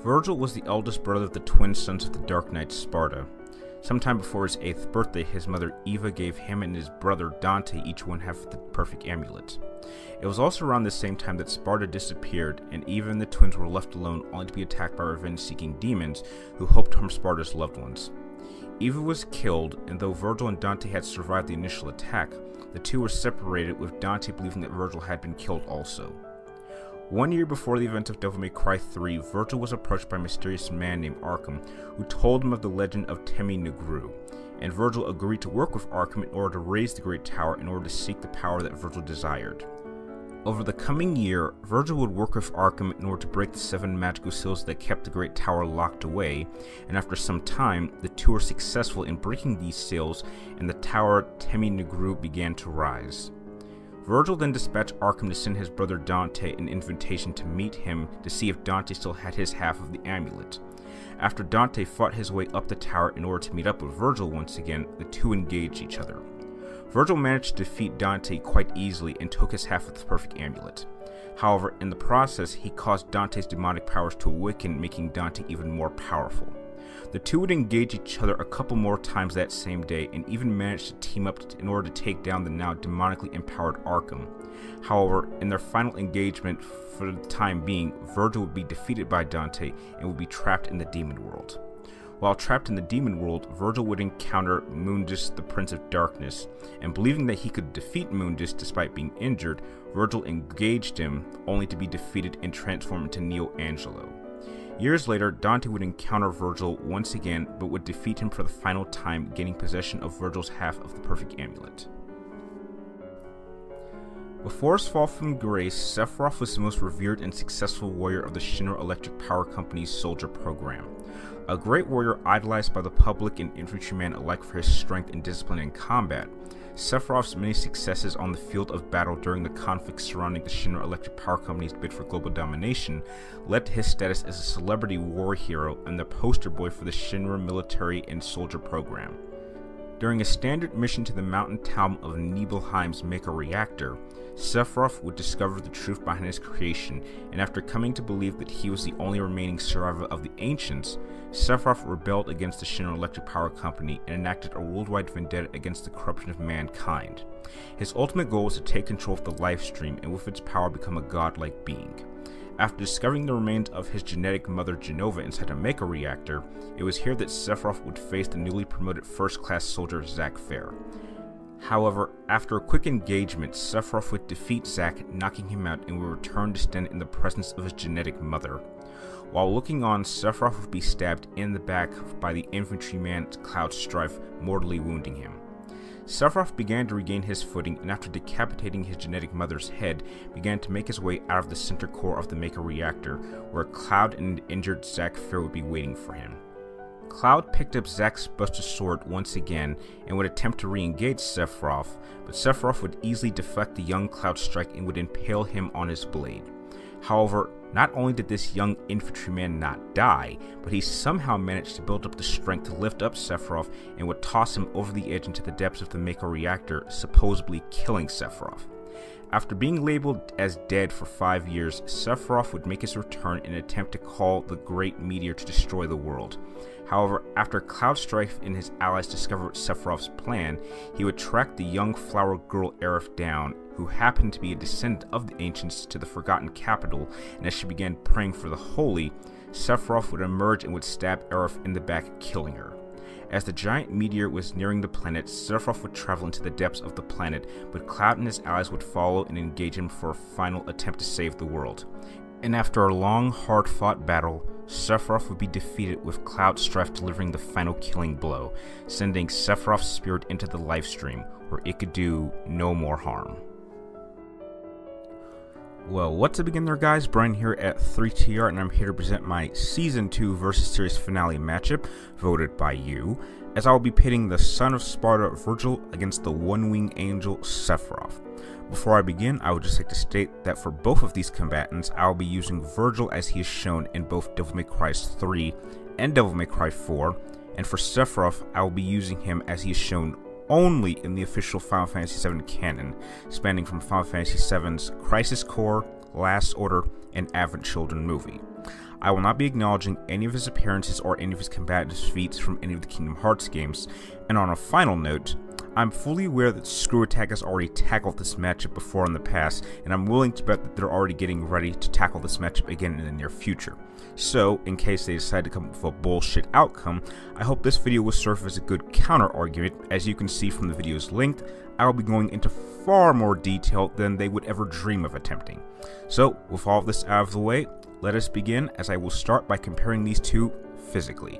Vergil was the eldest brother of the twin sons of the Dark Knight Sparta. Sometime before his 8th birthday, his mother Eva gave him and his brother Dante each one half of the perfect amulet. It was also around the same time that Sparta disappeared, and Eva and the twins were left alone only to be attacked by revenge-seeking demons who hoped to harm Sparta's loved ones. Eva was killed, and though Vergil and Dante had survived the initial attack, the two were separated, with Dante believing that Vergil had been killed also. 1 year before the event of Devil May Cry 3, Vergil was approached by a mysterious man named Arkham, who told him of the legend of Temi Negru, and Vergil agreed to work with Arkham in order to raise the Great Tower in order to seek the power that Vergil desired. Over the coming year, Vergil would work with Arkham in order to break the 7 magical seals that kept the Great Tower locked away, and after some time, the two were successful in breaking these seals, and the tower Temi Negru began to rise. Vergil then dispatched Arkham to send his brother Dante an invitation to meet him to see if Dante still had his half of the amulet. After Dante fought his way up the tower in order to meet up with Vergil once again, the two engaged each other. Vergil managed to defeat Dante quite easily and took his half of the perfect amulet. However, in the process, he caused Dante's demonic powers to awaken, making Dante even more powerful. The two would engage each other a couple more times that same day, and even managed to team up in order to take down the now demonically empowered Arkham. However, in their final engagement, for the time being, Vergil would be defeated by Dante and would be trapped in the demon world. While trapped in the demon world, Vergil would encounter Mundus, the Prince of Darkness, and believing that he could defeat Mundus despite being injured, Vergil engaged him, only to be defeated and transformed into Neo Angelo. Years later, Dante would encounter Vergil once again, but would defeat him for the final time, gaining possession of Vergil's half of the perfect amulet. Before his fall from grace, Sephiroth was the most revered and successful warrior of the Shinra Electric Power Company's soldier program. A great warrior idolized by the public and infantrymen alike for his strength and discipline in combat, Sephiroth's many successes on the field of battle during the conflicts surrounding the Shinra Electric Power Company's bid for global domination led to his status as a celebrity war hero and the poster boy for the Shinra military and soldier program. During a standard mission to the mountain town of Nibelheim's Mecha Reactor, Sephiroth would discover the truth behind his creation, and after coming to believe that he was the only remaining survivor of the Ancients, Sephiroth rebelled against the Shinra Electric Power Company and enacted a worldwide vendetta against the corruption of mankind. His ultimate goal was to take control of the Lifestream and with its power become a godlike being. After discovering the remains of his genetic mother Genova inside a Mecha Reactor, it was here that Sephiroth would face the newly promoted first-class soldier Zack Fair. However, after a quick engagement, Sephiroth would defeat Zack, knocking him out, and would return to stand in the presence of his genetic mother. While looking on, Sephiroth would be stabbed in the back by the infantryman Cloud Strife, mortally wounding him. Sephiroth began to regain his footing, and after decapitating his genetic mother's head, began to make his way out of the center core of the Mecha Reactor, where Cloud and an injured Zack Fair would be waiting for him. Cloud picked up Zack's busted sword once again and would attempt to re-engage Sephiroth, but Sephiroth would easily deflect the young Cloud strike and would impale him on his blade. However, not only did this young infantryman not die, but he somehow managed to build up the strength to lift up Sephiroth and would toss him over the edge into the depths of the Mecha Reactor, supposedly killing Sephiroth. After being labeled as dead for 5 years, Sephiroth would make his return in an attempt to call the Great Meteor to destroy the world. However, after Cloud Strife and his allies discovered Sephiroth's plan, he would track the young flower girl Aerith down, who happened to be a descendant of the Ancients, to the Forgotten Capital, and as she began praying for the Holy, Sephiroth would emerge and would stab Aerith in the back, killing her. As the giant meteor was nearing the planet, Sephiroth would travel into the depths of the planet, but Cloud and his allies would follow and engage him for a final attempt to save the world. And after a long, hard-fought battle, Sephiroth would be defeated, with Cloud Strife delivering the final killing blow, sending Sephiroth's spirit into the Lifestream, where it could do no more harm. Well, what's up again there, guys? Brian here at 3TR, and I'm here to present my Season 2 versus Series Finale matchup, voted by you, as I will be pitting the Son of Sparta Vergil against the One-Winged Angel Sephiroth. Before I begin, I would just like to state that for both of these combatants, I will be using Vergil as he is shown in both Devil May Cry 3 and Devil May Cry 4, and for Sephiroth, I will be using him as he is shown only in the official Final Fantasy VII canon, spanning from Final Fantasy VII's Crisis Core, Last Order, and Advent Children movie. I will not be acknowledging any of his appearances or any of his combative feats from any of the Kingdom Hearts games, and on a final note, I'm fully aware that Screw Attack has already tackled this matchup before in the past, and I'm willing to bet that they're already getting ready to tackle this matchup again in the near future. So, in case they decide to come up with a bullshit outcome, I hope this video will serve as a good counter-argument. As you can see from the video's length, I will be going into far more detail than they would ever dream of attempting. So, with all of this out of the way, let us begin, as I will start by comparing these two physically.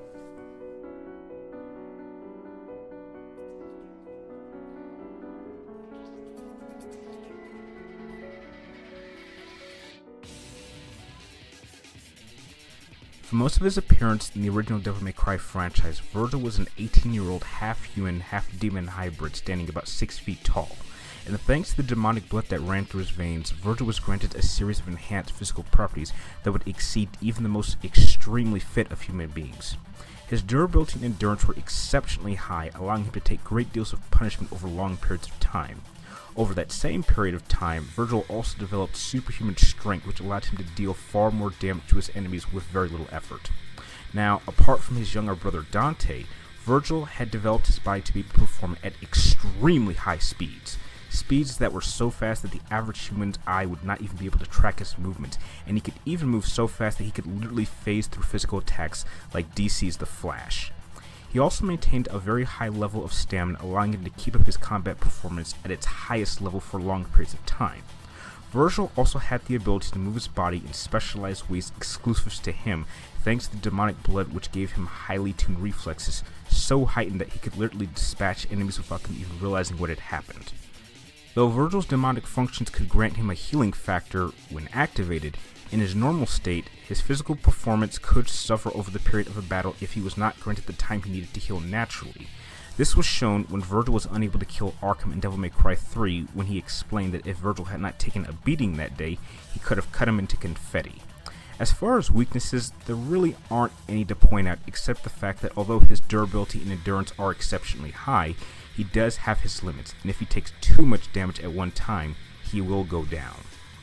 For most of his appearance in the original Devil May Cry franchise, Vergil was an 18-year-old half-human, half-demon hybrid standing about 6 feet tall, and thanks to the demonic blood that ran through his veins, Vergil was granted a series of enhanced physical properties that would exceed even the most extremely fit of human beings. His durability and endurance were exceptionally high, allowing him to take great deals of punishment over long periods of time. Over that same period of time, Vergil also developed superhuman strength, which allowed him to deal far more damage to his enemies with very little effort. Now, apart from his younger brother Dante, Vergil had developed his body to be able to perform at extremely high speeds. Speeds that were so fast that the average human's eye would not even be able to track his movements, and he could even move so fast that he could literally phase through physical attacks like DC's The Flash. He also maintained a very high level of stamina, allowing him to keep up his combat performance at its highest level for long periods of time. Vergil also had the ability to move his body in specialized ways exclusive to him, thanks to the demonic blood, which gave him highly tuned reflexes, so heightened that he could literally dispatch enemies without them even realizing what had happened. Though Vergil's demonic functions could grant him a healing factor when activated, in his normal state, his physical performance could suffer over the period of a battle if he was not granted the time he needed to heal naturally. This was shown when Vergil was unable to kill Arkham in Devil May Cry 3, when he explained that if Vergil had not taken a beating that day, he could have cut him into confetti. As far as weaknesses, there really aren't any to point out except the fact that although his durability and endurance are exceptionally high, he does have his limits, and if he takes too much damage at one time, he will go down.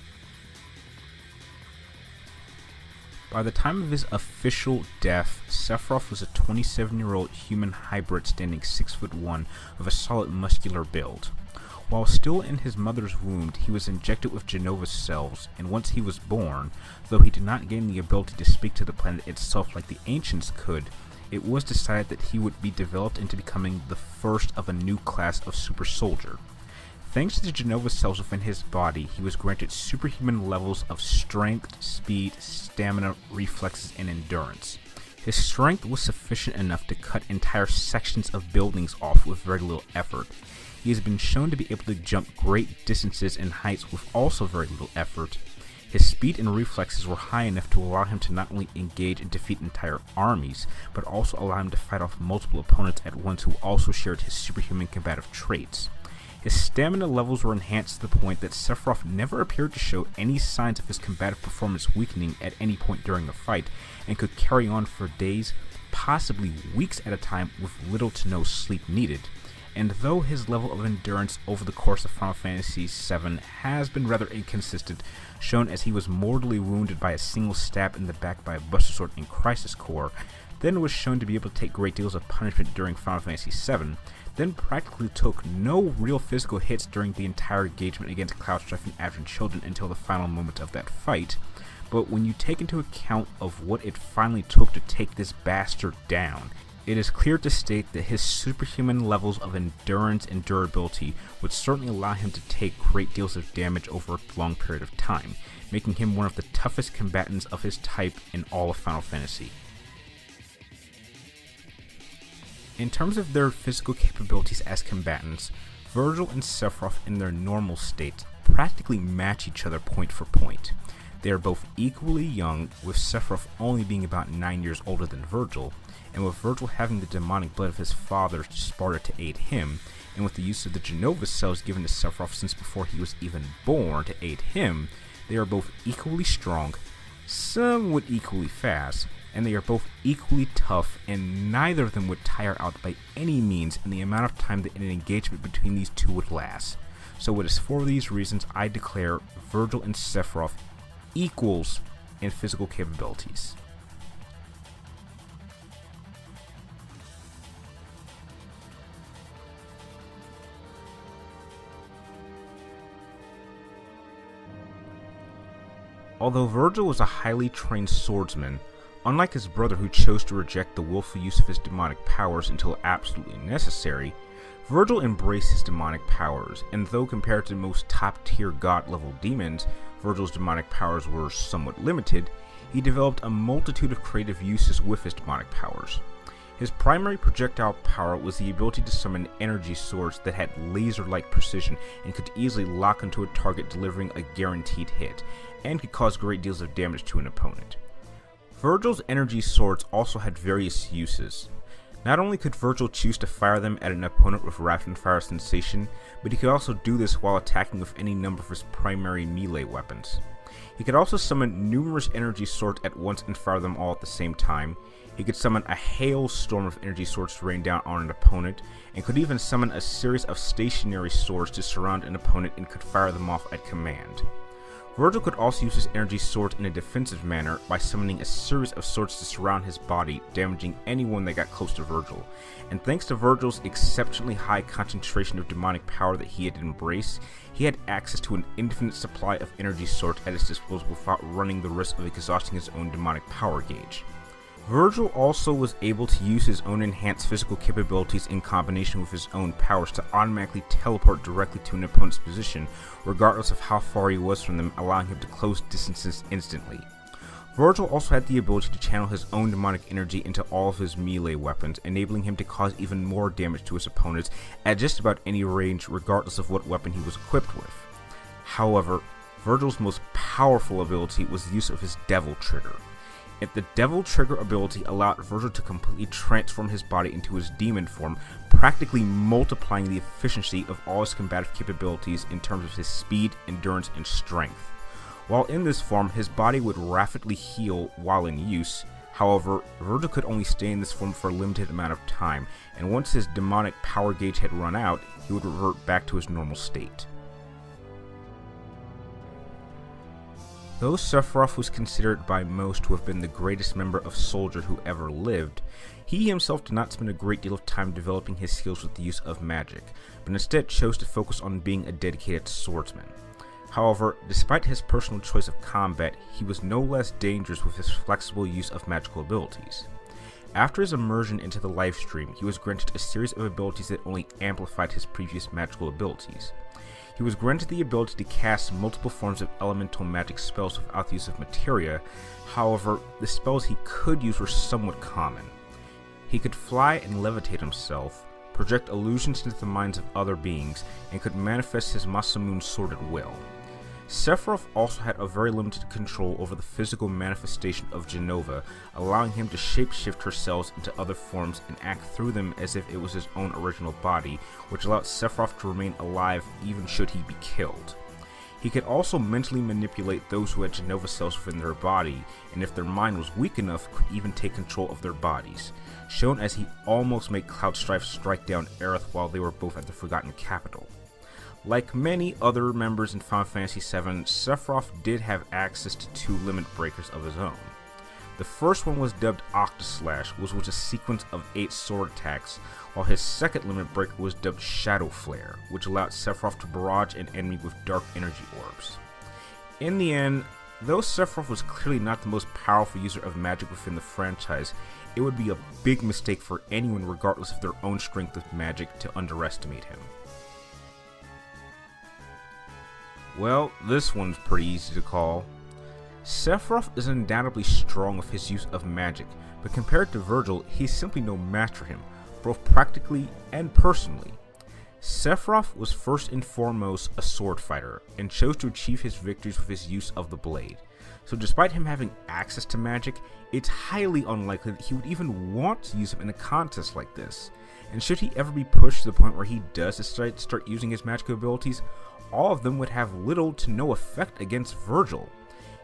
By the time of his official death, Sephiroth was a 27-year-old human hybrid standing 6'1" of a solid muscular build. While still in his mother's womb, he was injected with Genova cells, and once he was born, though he did not gain the ability to speak to the planet itself like the ancients could, it was decided that he would be developed into becoming the first of a new class of super soldier. Thanks to the Genova cells within his body, he was granted superhuman levels of strength, speed, stamina, reflexes, and endurance. His strength was sufficient enough to cut entire sections of buildings off with very little effort. He has been shown to be able to jump great distances and heights with also very little effort. His speed and reflexes were high enough to allow him to not only engage and defeat entire armies, but also allow him to fight off multiple opponents at once who also shared his superhuman combative traits. His stamina levels were enhanced to the point that Sephiroth never appeared to show any signs of his combative performance weakening at any point during a fight, and could carry on for days, possibly weeks at a time with little to no sleep needed. And though his level of endurance over the course of Final Fantasy VII has been rather inconsistent, shown as he was mortally wounded by a single stab in the back by a Buster Sword in Crisis Core, then was shown to be able to take great deals of punishment during Final Fantasy VII, then practically took no real physical hits during the entire engagement against Cloud Strife and Advent Children until the final moment of that fight. But when you take into account of what it finally took to take this bastard down, it is clear to state that his superhuman levels of endurance and durability would certainly allow him to take great deals of damage over a long period of time, making him one of the toughest combatants of his type in all of Final Fantasy. In terms of their physical capabilities as combatants, Vergil and Sephiroth in their normal states practically match each other point for point. They are both equally young, with Sephiroth only being about 9 years older than Vergil, and with Vergil having the demonic blood of his father Sparta to aid him, and with the use of the Genova cells given to Sephiroth since before he was even born to aid him, they are both equally strong, somewhat equally fast, and they are both equally tough, and neither of them would tire out by any means in the amount of time that an engagement between these two would last. So it is for these reasons I declare Vergil and Sephiroth equals and physical capabilities. Although Vergil was a highly trained swordsman, unlike his brother who chose to reject the willful use of his demonic powers until absolutely necessary, Vergil embraced his demonic powers, and though compared to most top-tier god-level demons, Vergil's demonic powers were somewhat limited, he developed a multitude of creative uses with his demonic powers. His primary projectile power was the ability to summon energy swords that had laser-like precision and could easily lock onto a target, delivering a guaranteed hit, and could cause great deals of damage to an opponent. Vergil's energy swords also had various uses. Not only could Vergil choose to fire them at an opponent with rapid fire sensation, but he could also do this while attacking with any number of his primary melee weapons. He could also summon numerous energy swords at once and fire them all at the same time. He could summon a hailstorm of energy swords to rain down on an opponent, and could even summon a series of stationary swords to surround an opponent and could fire them off at command. Vergil could also use his energy swords in a defensive manner by summoning a series of swords to surround his body, damaging anyone that got close to Vergil. And thanks to Vergil's exceptionally high concentration of demonic power that he had embraced, he had access to an infinite supply of energy swords at his disposal without running the risk of exhausting his own demonic power gauge. Vergil also was able to use his own enhanced physical capabilities in combination with his own powers to automatically teleport directly to an opponent's position, regardless of how far he was from them, allowing him to close distances instantly. Vergil also had the ability to channel his own demonic energy into all of his melee weapons, enabling him to cause even more damage to his opponents at just about any range, regardless of what weapon he was equipped with. However, Vergil's most powerful ability was the use of his Devil Trigger. The Devil Trigger ability allowed Vergil to completely transform his body into his demon form, practically multiplying the efficiency of all his combative capabilities in terms of his speed, endurance, and strength. While in this form, his body would rapidly heal while in use. However, Vergil could only stay in this form for a limited amount of time, and once his demonic power gauge had run out, he would revert back to his normal state. Though Sephiroth was considered by most to have been the greatest member of soldier who ever lived, he himself did not spend a great deal of time developing his skills with the use of magic, but instead chose to focus on being a dedicated swordsman. However, despite his personal choice of combat, he was no less dangerous with his flexible use of magical abilities. After his immersion into the lifestream, he was granted a series of abilities that only amplified his previous magical abilities. He was granted the ability to cast multiple forms of elemental magic spells without the use of materia. However, the spells he could use were somewhat common. He could fly and levitate himself, project illusions into the minds of other beings, and could manifest his Masamune sword at will. Sephiroth also had a very limited control over the physical manifestation of Jenova, allowing him to shapeshift her cells into other forms and act through them as if it was his own original body, which allowed Sephiroth to remain alive even should he be killed. He could also mentally manipulate those who had Jenova cells within their body, and if their mind was weak enough, could even take control of their bodies, shown as he almost made Cloud Strife strike down Aerith while they were both at the Forgotten Capital. Like many other members in Final Fantasy VII, Sephiroth did have access to two limit breakers of his own. The first one was dubbed Octaslash, which was a sequence of 8 sword attacks, while his second limit breaker was dubbed Shadow Flare, which allowed Sephiroth to barrage an enemy with dark energy orbs. In the end, though Sephiroth was clearly not the most powerful user of magic within the franchise, it would be a big mistake for anyone regardless of their own strength with magic to underestimate him. Well, this one's pretty easy to call. Sephiroth is undoubtedly strong with his use of magic, but compared to Vergil, he's simply no match for him, both practically and personally. Sephiroth was first and foremost a sword fighter, and chose to achieve his victories with his use of the blade. So despite him having access to magic, it's highly unlikely that he would even want to use it in a contest like this. And should he ever be pushed to the point where he does decide to start using his magical abilities, all of them would have little to no effect against Vergil.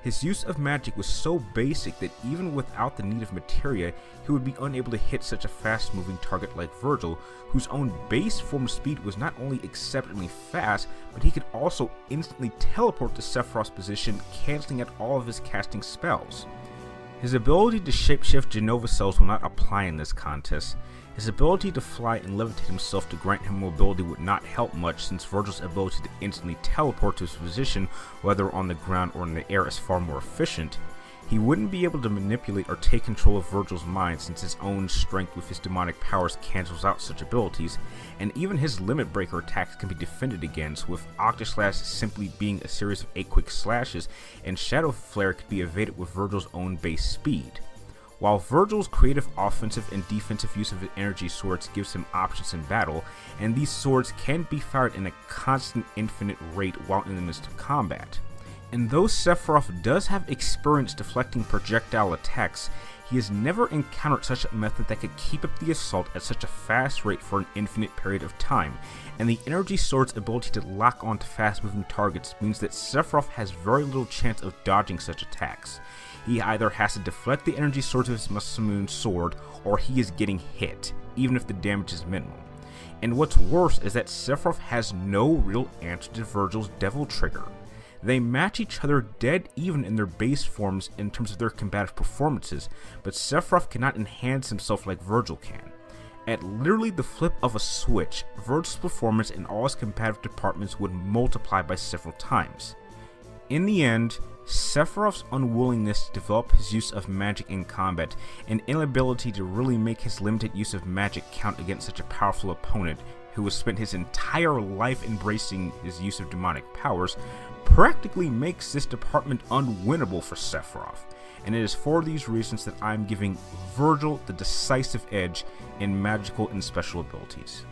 His use of magic was so basic that even without the need of materia, he would be unable to hit such a fast-moving target like Vergil, whose own base form speed was not only exceptionally fast, but he could also instantly teleport to Sephiroth's position, cancelling out all of his casting spells. His ability to shapeshift Genova cells will not apply in this contest. His ability to fly and levitate himself to grant him mobility would not help much, since Vergil's ability to instantly teleport to his position, whether on the ground or in the air, is far more efficient. He wouldn't be able to manipulate or take control of Vergil's mind, since his own strength with his demonic powers cancels out such abilities, and even his limit breaker attacks can be defended against, with Octoslash simply being a series of 8 quick slashes, and Shadow Flare could be evaded with Vergil's own base speed. While Vergil's creative offensive and defensive use of his energy swords gives him options in battle, and these swords can be fired in a constant infinite rate while in the midst of combat. And though Sephiroth does have experience deflecting projectile attacks, he has never encountered such a method that could keep up the assault at such a fast rate for an infinite period of time, and the energy sword's ability to lock onto fast-moving targets means that Sephiroth has very little chance of dodging such attacks. He either has to deflect the energy sword of his Masamune sword, or he is getting hit, even if the damage is minimal. And what's worse is that Sephiroth has no real answer to Vergil's Devil Trigger. They match each other dead even in their base forms in terms of their combative performances, but Sephiroth cannot enhance himself like Vergil can. At literally the flip of a switch, Vergil's performance in all his combative departments would multiply by several times. In the end, Sephiroth's unwillingness to develop his use of magic in combat and inability to really make his limited use of magic count against such a powerful opponent who has spent his entire life embracing his use of demonic powers practically makes this department unwinnable for Sephiroth, and it is for these reasons that I am giving Vergil the decisive edge in magical and special abilities.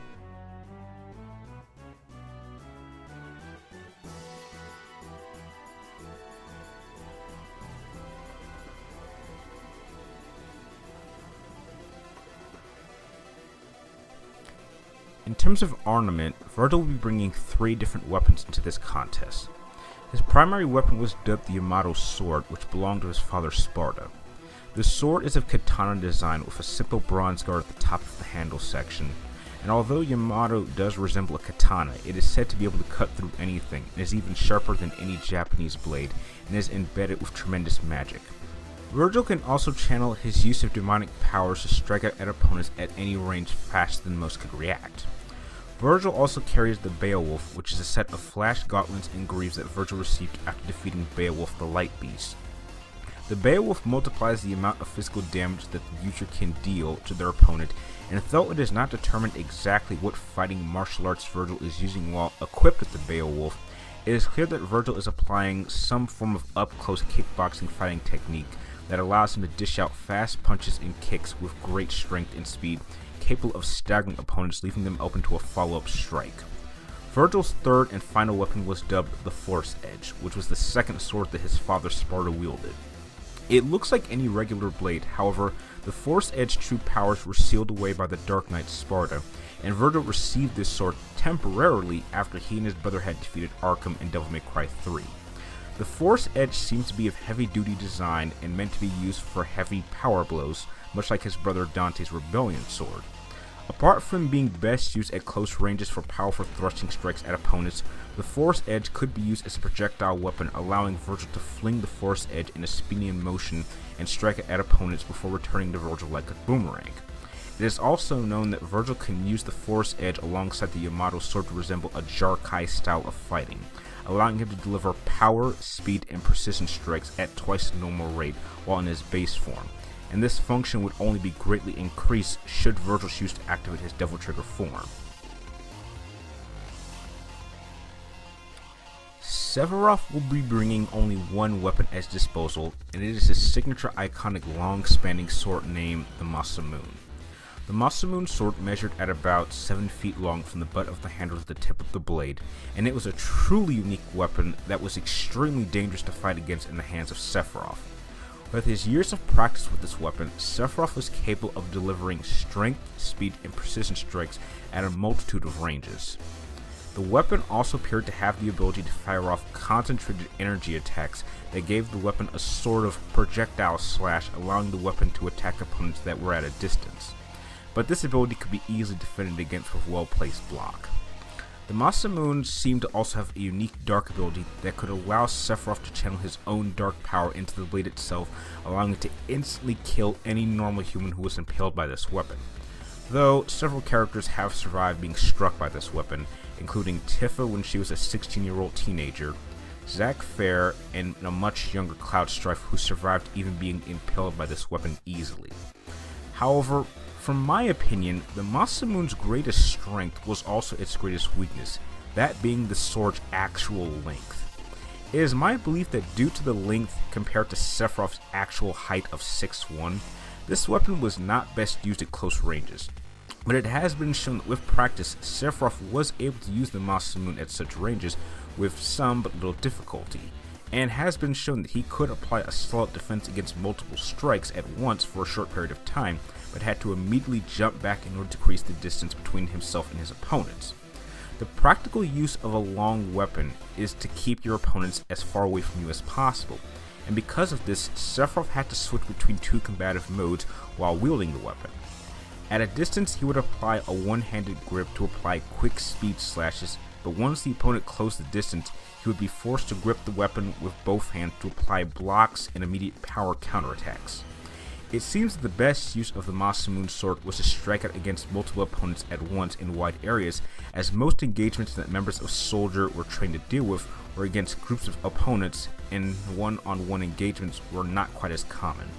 In terms of armament, Vergil will be bringing 3 different weapons into this contest. His primary weapon was dubbed the Yamato sword, which belonged to his father Sparda. The sword is of katana design with a simple bronze guard at the top of the handle section, and although Yamato does resemble a katana, it is said to be able to cut through anything, and is even sharper than any Japanese blade, and is embedded with tremendous magic. Vergil can also channel his use of demonic powers to strike out at opponents at any range faster than most could react. Vergil also carries the Beowulf, which is a set of flash gauntlets and greaves that Vergil received after defeating Beowulf the Light Beast. The Beowulf multiplies the amount of physical damage that the user can deal to their opponent, and though it is not determined exactly what fighting martial arts Vergil is using while equipped with the Beowulf, it is clear that Vergil is applying some form of up-close kickboxing fighting technique that allows him to dish out fast punches and kicks with great strength and speed, capable of staggering opponents, leaving them open to a follow-up strike. Vergil's third and final weapon was dubbed the Force Edge, which was the second sword that his father Sparda wielded. It looks like any regular blade, however, the Force Edge's true powers were sealed away by the Dark Knight Sparda, and Vergil received this sword temporarily after he and his brother had defeated Arkham in Devil May Cry 3. The Force Edge seems to be of heavy-duty design and meant to be used for heavy power blows, much like his brother Dante's Rebellion sword. Apart from being best used at close ranges for powerful thrusting strikes at opponents, the Force Edge could be used as a projectile weapon, allowing Vergil to fling the Force Edge in a spinning motion and strike it at opponents before returning to Vergil like a boomerang. It is also known that Vergil can use the Force Edge alongside the Yamato sword to resemble a Jarkai style of fighting, allowing him to deliver power, speed, and precision strikes at twice the normal rate while in his base form, and this function would only be greatly increased should Vergil choose to activate his Devil Trigger form. Sephiroth will be bringing only one weapon at his disposal, and it is his signature iconic long-spanning sword named the Masamune. The Masamune sword measured at about 7 feet long from the butt of the handle to the tip of the blade, and it was a truly unique weapon that was extremely dangerous to fight against in the hands of Sephiroth. With his years of practice with this weapon, Sephiroth was capable of delivering strength, speed, and precision strikes at a multitude of ranges. The weapon also appeared to have the ability to fire off concentrated energy attacks that gave the weapon a sort of projectile slash, allowing the weapon to attack opponents that were at a distance. But this ability could be easily defended against with well-placed block. The Masamune seemed to also have a unique dark ability that could allow Sephiroth to channel his own dark power into the blade itself, allowing it to instantly kill any normal human who was impaled by this weapon. Though several characters have survived being struck by this weapon, including Tifa when she was a 16-year-old teenager, Zack Fair, and a much younger Cloud Strife who survived even being impaled by this weapon easily. However, from my opinion, the Masamune's greatest strength was also its greatest weakness, that being the sword's actual length. It is my belief that due to the length compared to Sephiroth's actual height of 6'1", this weapon was not best used at close ranges. But it has been shown that with practice, Sephiroth was able to use the Masamune at such ranges with some but little difficulty, and has been shown that he could apply a solid defense against multiple strikes at once for a short period of time, but had to immediately jump back in order to decrease the distance between himself and his opponents. The practical use of a long weapon is to keep your opponents as far away from you as possible, and because of this, Sephiroth had to switch between two combative modes while wielding the weapon. At a distance, he would apply a one-handed grip to apply quick speed slashes, but once the opponent closed the distance, he would be forced to grip the weapon with both hands to apply blocks and immediate power counterattacks. It seems that the best use of the Masamune sword was to strike out against multiple opponents at once in wide areas, as most engagements that members of Soldier were trained to deal with were against groups of opponents, and one-on-one engagements were not quite as common.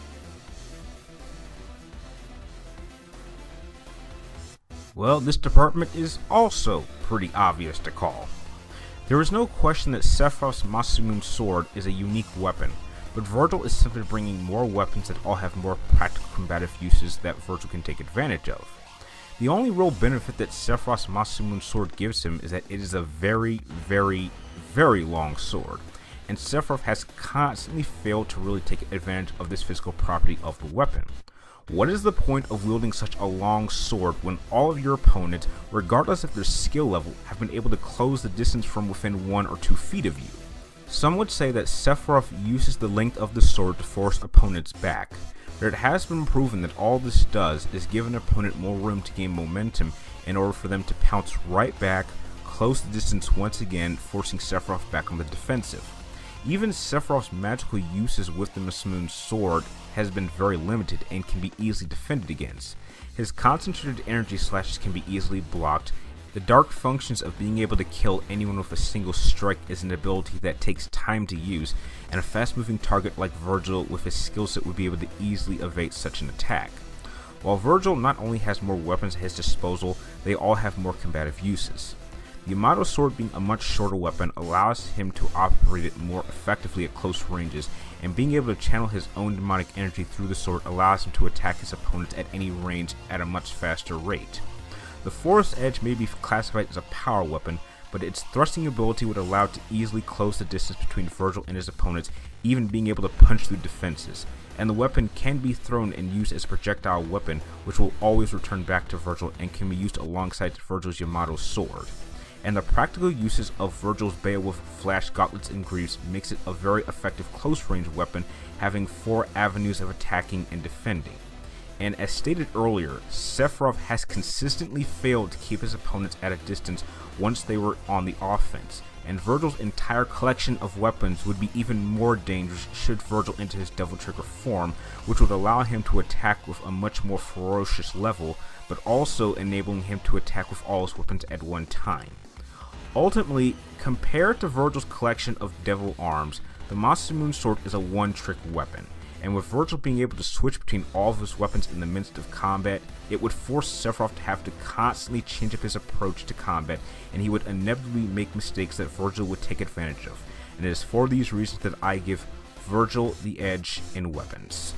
Well, this department is also pretty obvious to call. There is no question that Sephiroth's Masamune sword is a unique weapon, but Vergil is simply bringing more weapons that all have more practical combative uses that Vergil can take advantage of. The only real benefit that Sephiroth's Masamune sword gives him is that it is a very, very, very long sword, and Sephiroth has constantly failed to really take advantage of this physical property of the weapon. What is the point of wielding such a long sword when all of your opponents, regardless of their skill level, have been able to close the distance from within 1 or 2 feet of you? Some would say that Sephiroth uses the length of the sword to force opponents back, but it has been proven that all this does is give an opponent more room to gain momentum in order for them to pounce right back, close the distance once again, forcing Sephiroth back on the defensive. Even Sephiroth's magical uses with the Masamune sword has been very limited and can be easily defended against. His concentrated energy slashes can be easily blocked. The dark functions of being able to kill anyone with a single strike is an ability that takes time to use, and a fast-moving target like Vergil with his skill set would be able to easily evade such an attack. While Vergil not only has more weapons at his disposal, they all have more combative uses. The Yamato sword, being a much shorter weapon, allows him to operate it more effectively at close ranges, and being able to channel his own demonic energy through the sword allows him to attack his opponents at any range at a much faster rate. The Forest Edge may be classified as a power weapon, but its thrusting ability would allow it to easily close the distance between Vergil and his opponents, even being able to punch through defenses, and the weapon can be thrown and used as a projectile weapon, which will always return back to Vergil and can be used alongside Vergil's Yamato sword. And the practical uses of Vergil's Beowulf Flash Gauntlets and Greaves makes it a very effective close-range weapon, having 4 avenues of attacking and defending. And as stated earlier, Sephiroth has consistently failed to keep his opponents at a distance once they were on the offense, and Vergil's entire collection of weapons would be even more dangerous should Vergil enter his Devil Trigger form, which would allow him to attack with a much more ferocious level, but also enabling him to attack with all his weapons at one time. Ultimately, compared to Vergil's collection of devil arms, the Masamune sword is a one-trick weapon, and with Vergil being able to switch between all of his weapons in the midst of combat, it would force Sephiroth to have to constantly change up his approach to combat, and he would inevitably make mistakes that Vergil would take advantage of, and it is for these reasons that I give Vergil the edge in weapons.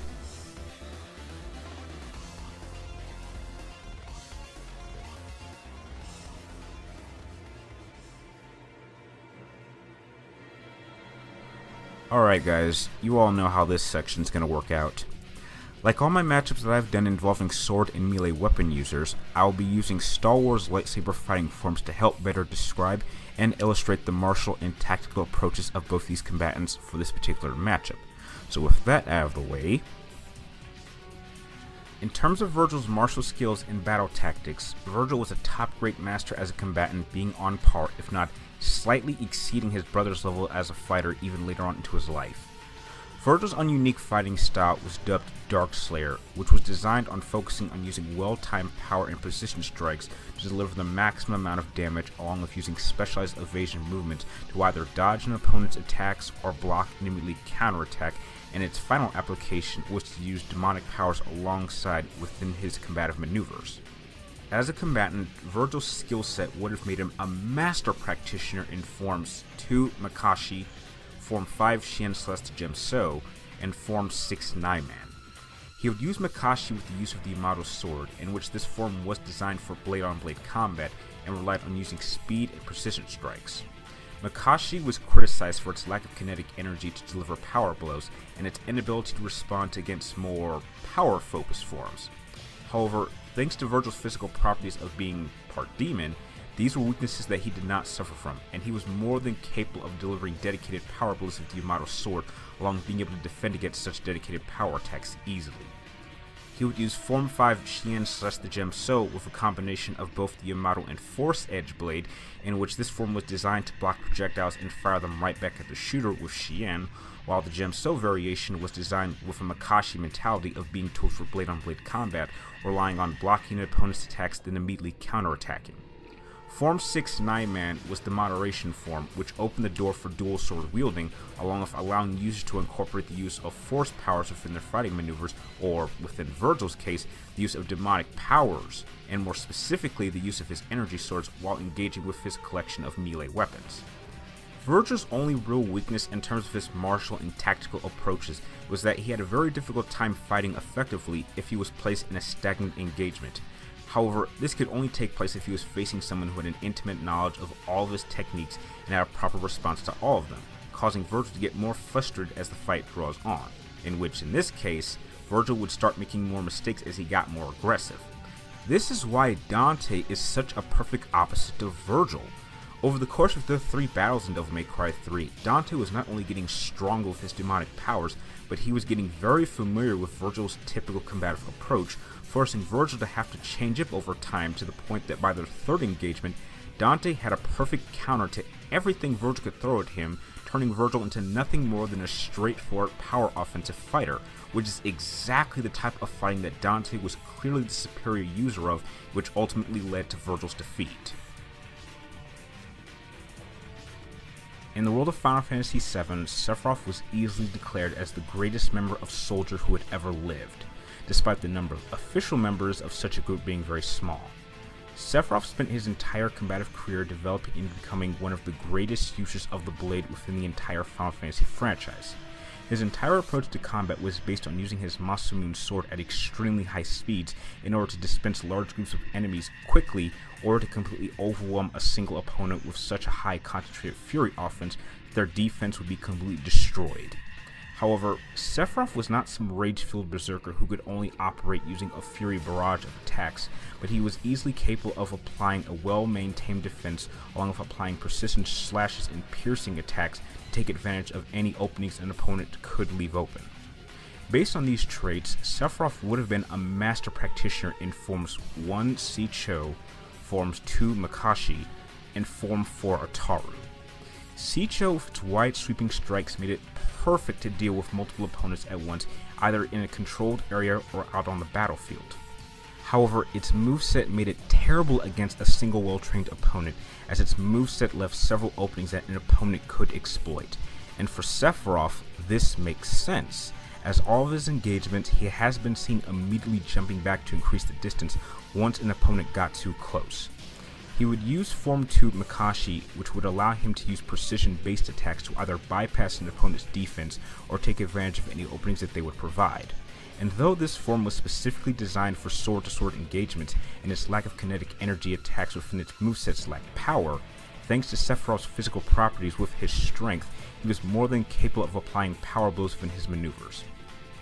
Alright guys, you all know how this section's going to work out. Like all my matchups that I've done involving sword and melee weapon users, I will be using Star Wars lightsaber fighting forms to help better describe and illustrate the martial and tactical approaches of both these combatants for this particular matchup. So with that out of the way, in terms of Vergil's martial skills and battle tactics, Vergil was a top-grade master as a combatant, being on par, if not slightly exceeding his brother's level as a fighter even later on into his life. Vergil's own unique fighting style was dubbed Dark Slayer, which was designed on focusing on using well-timed power and precision strikes to deliver the maximum amount of damage, along with using specialized evasion movements to either dodge an opponent's attacks or block and immediately counterattack, and its final application was to use demonic powers alongside within his combative maneuvers. As a combatant, Vergil's skill set would have made him a master practitioner in forms 2 Makashi, Form 5 Xian/Gem So, and Form 6 Naiman. He would use Makashi with the use of the Yamato sword, in which this form was designed for blade-on-blade combat and relied on using speed and precision strikes. Makashi was criticized for its lack of kinetic energy to deliver power blows and its inability to respond against more power-focused forms. However, thanks to Vergil's physical properties of being part demon, these were weaknesses that he did not suffer from, and he was more than capable of delivering dedicated power blows with the Yamato sword, along with being able to defend against such dedicated power attacks easily. He would use Form 5 Xian/Gem So with a combination of both the Yamato and Force Edge blade, in which this form was designed to block projectiles and fire them right back at the shooter with Xian, while the Gem So variation was designed with a Makashi mentality of being tools for blade-on-blade combat, relying on blocking an opponent's attacks then immediately counterattacking. Form 6 Naiman was the moderation form, which opened the door for dual sword wielding, along with allowing users to incorporate the use of force powers within their fighting maneuvers, or, within Vergil's case, the use of demonic powers, and more specifically the use of his energy swords while engaging with his collection of melee weapons. Vergil's only real weakness in terms of his martial and tactical approaches was that he had a very difficult time fighting effectively if he was placed in a stagnant engagement. However, this could only take place if he was facing someone who had an intimate knowledge of all of his techniques and had a proper response to all of them, causing Vergil to get more frustrated as the fight draws on, in which, in this case, Vergil would start making more mistakes as he got more aggressive. This is why Dante is such a perfect opposite of Vergil. Over the course of the 3 battles in Devil May Cry 3, Dante was not only getting stronger with his demonic powers, but he was getting very familiar with Vergil's typical combative approach, forcing Vergil to have to change up over time to the point that by their 3rd engagement, Dante had a perfect counter to everything Vergil could throw at him, turning Vergil into nothing more than a straightforward power offensive fighter, which is exactly the type of fighting that Dante was clearly the superior user of, which ultimately led to Vergil's defeat. In the world of Final Fantasy VII, Sephiroth was easily declared as the greatest member of Soldier who had ever lived, despite the number of official members of such a group being very small. Sephiroth spent his entire combative career developing into becoming one of the greatest users of the blade within the entire Final Fantasy franchise. His entire approach to combat was based on using his Masamune sword at extremely high speeds in order to dispense large groups of enemies quickly, or to completely overwhelm a single opponent with such a high concentrated fury offense that their defense would be completely destroyed. However, Sephiroth was not some rage-filled berserker who could only operate using a fury barrage of attacks, but he was easily capable of applying a well-maintained defense along with applying precision slashes and piercing attacks to take advantage of any openings an opponent could leave open. Based on these traits, Sephiroth would have been a master practitioner in Forms 1 Seicho, Forms 2 Makashi, and Form 4 Ataru. Seicho with its wide sweeping strikes made it perfect to deal with multiple opponents at once, either in a controlled area or out on the battlefield. However, its moveset made it terrible against a single well-trained opponent, as its moveset left several openings that an opponent could exploit. And for Sephiroth, this makes sense, as all of his engagements he has been seen immediately jumping back to increase the distance once an opponent got too close. He would use Form 2 Makashi, which would allow him to use precision-based attacks to either bypass an opponent's defense or take advantage of any openings that they would provide. And though this form was specifically designed for sword-to-sword engagements and its lack of kinetic energy attacks within its movesets lacked power, thanks to Sephiroth's physical properties with his strength, he was more than capable of applying power blows within his maneuvers.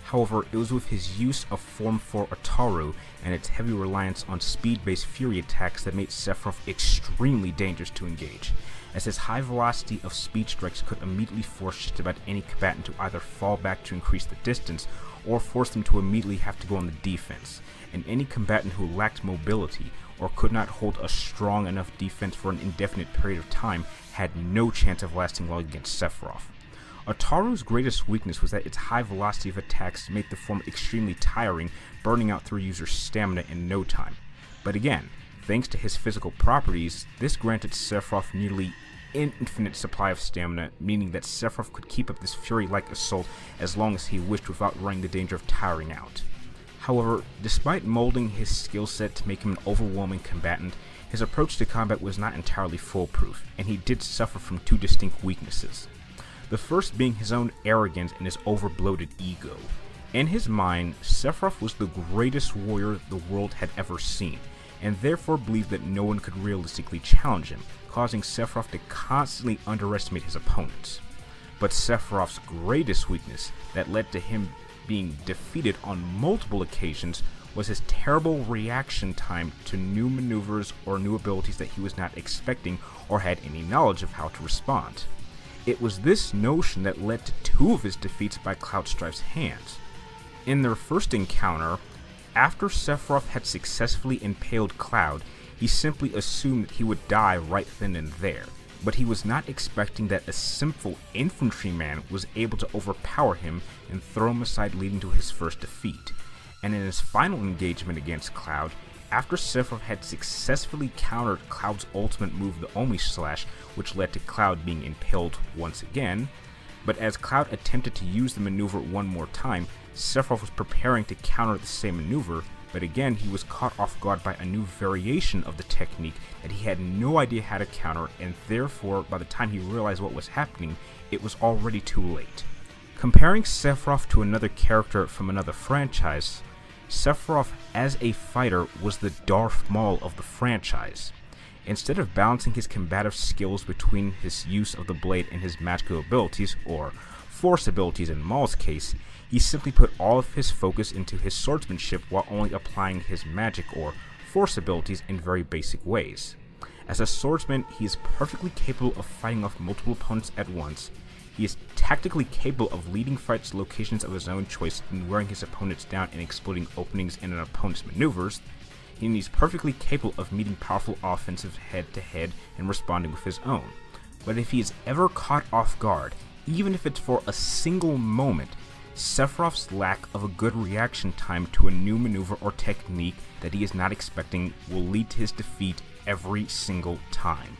However, it was with his use of Form 4 Ataru and its heavy reliance on speed-based fury attacks that made Sephiroth extremely dangerous to engage, as his high velocity of speed strikes could immediately force just about any combatant to either fall back to increase the distance or force them to immediately have to go on the defense, and any combatant who lacked mobility or could not hold a strong enough defense for an indefinite period of time had no chance of lasting long against Sephiroth. Ataru's greatest weakness was that its high velocity of attacks made the form extremely tiring, burning out through users' stamina in no time. But again, thanks to his physical properties, this granted Sephiroth nearly infinite supply of stamina, meaning that Sephiroth could keep up this fury-like assault as long as he wished without running the danger of tiring out. However, despite molding his skill set to make him an overwhelming combatant, his approach to combat was not entirely foolproof, and he did suffer from two distinct weaknesses. The first being his own arrogance and his over-bloated ego. In his mind, Sephiroth was the greatest warrior the world had ever seen, and therefore believed that no one could realistically challenge him, causing Sephiroth to constantly underestimate his opponents. But Sephiroth's greatest weakness that led to him being defeated on multiple occasions was his terrible reaction time to new maneuvers or new abilities that he was not expecting or had any knowledge of how to respond. It was this notion that led to two of his defeats by Cloud Strife's hands. In their first encounter, after Sephiroth had successfully impaled Cloud, he simply assumed that he would die right then and there, but he was not expecting that a simple infantryman was able to overpower him and throw him aside, leading to his first defeat. And in his final engagement against Cloud, after Sephiroth had successfully countered Cloud's ultimate move, the Omi Slash, which led to Cloud being impaled once again, but as Cloud attempted to use the maneuver one more time, Sephiroth was preparing to counter the same maneuver, but again he was caught off guard by a new variation of the technique that he had no idea how to counter, and therefore by the time he realized what was happening, it was already too late. Comparing Sephiroth to another character from another franchise, Sephiroth as a fighter was the Darth Maul of the franchise. Instead of balancing his combative skills between his use of the blade and his magical abilities, or force abilities in Maul's case, he simply put all of his focus into his swordsmanship while only applying his magic or force abilities in very basic ways. As a swordsman, he is perfectly capable of fighting off multiple opponents at once. He is tactically capable of leading fights to locations of his own choice and wearing his opponents down and exploiting openings in an opponent's maneuvers, and he's perfectly capable of meeting powerful offensive head-to-head and responding with his own. But if he is ever caught off guard, even if it's for a single moment, Sephiroth's lack of a good reaction time to a new maneuver or technique that he is not expecting will lead to his defeat every single time.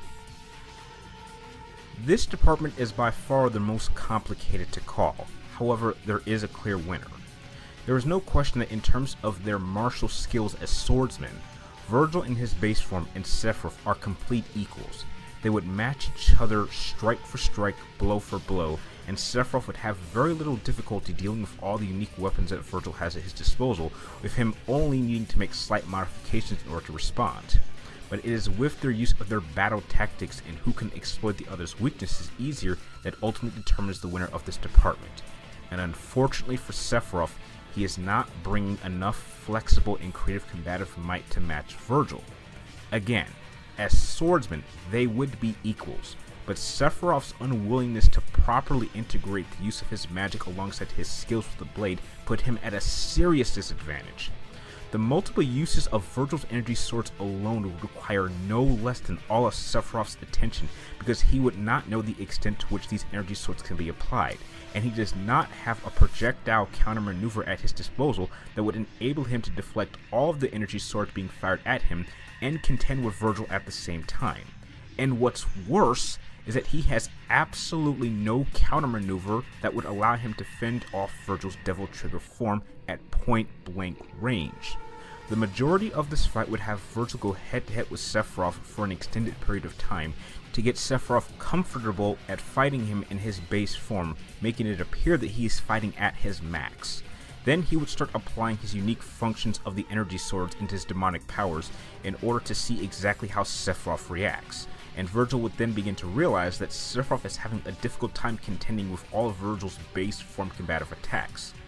This department is by far the most complicated to call, however there is a clear winner. There is no question that in terms of their martial skills as swordsmen, Vergil in his base form and Sephiroth are complete equals. They would match each other strike for strike, blow for blow, and Sephiroth would have very little difficulty dealing with all the unique weapons that Vergil has at his disposal, with him only needing to make slight modifications in order to respond. But it is with their use of their battle tactics and who can exploit the other's weaknesses easier that ultimately determines the winner of this department. And unfortunately for Sephiroth, he is not bringing enough flexible and creative combative might to match Vergil. Again, as swordsmen, they would be equals, but Sephiroth's unwillingness to properly integrate the use of his magic alongside his skills with the blade put him at a serious disadvantage. The multiple uses of Vergil's energy swords alone would require no less than all of Sephiroth's attention, because he would not know the extent to which these energy swords can be applied, and he does not have a projectile counter maneuver at his disposal that would enable him to deflect all of the energy swords being fired at him and contend with Vergil at the same time. And what's worse is that he has absolutely no counter maneuver that would allow him to fend off Vergil's Devil Trigger form at point blank range. The majority of this fight would have Vergil go head to head with Sephiroth for an extended period of time to get Sephiroth comfortable at fighting him in his base form, making it appear that he is fighting at his max. Then he would start applying his unique functions of the energy swords into his demonic powers in order to see exactly how Sephiroth reacts. And Vergil would then begin to realize that Sephiroth is having a difficult time contending with all of Vergil's base form combative attacks.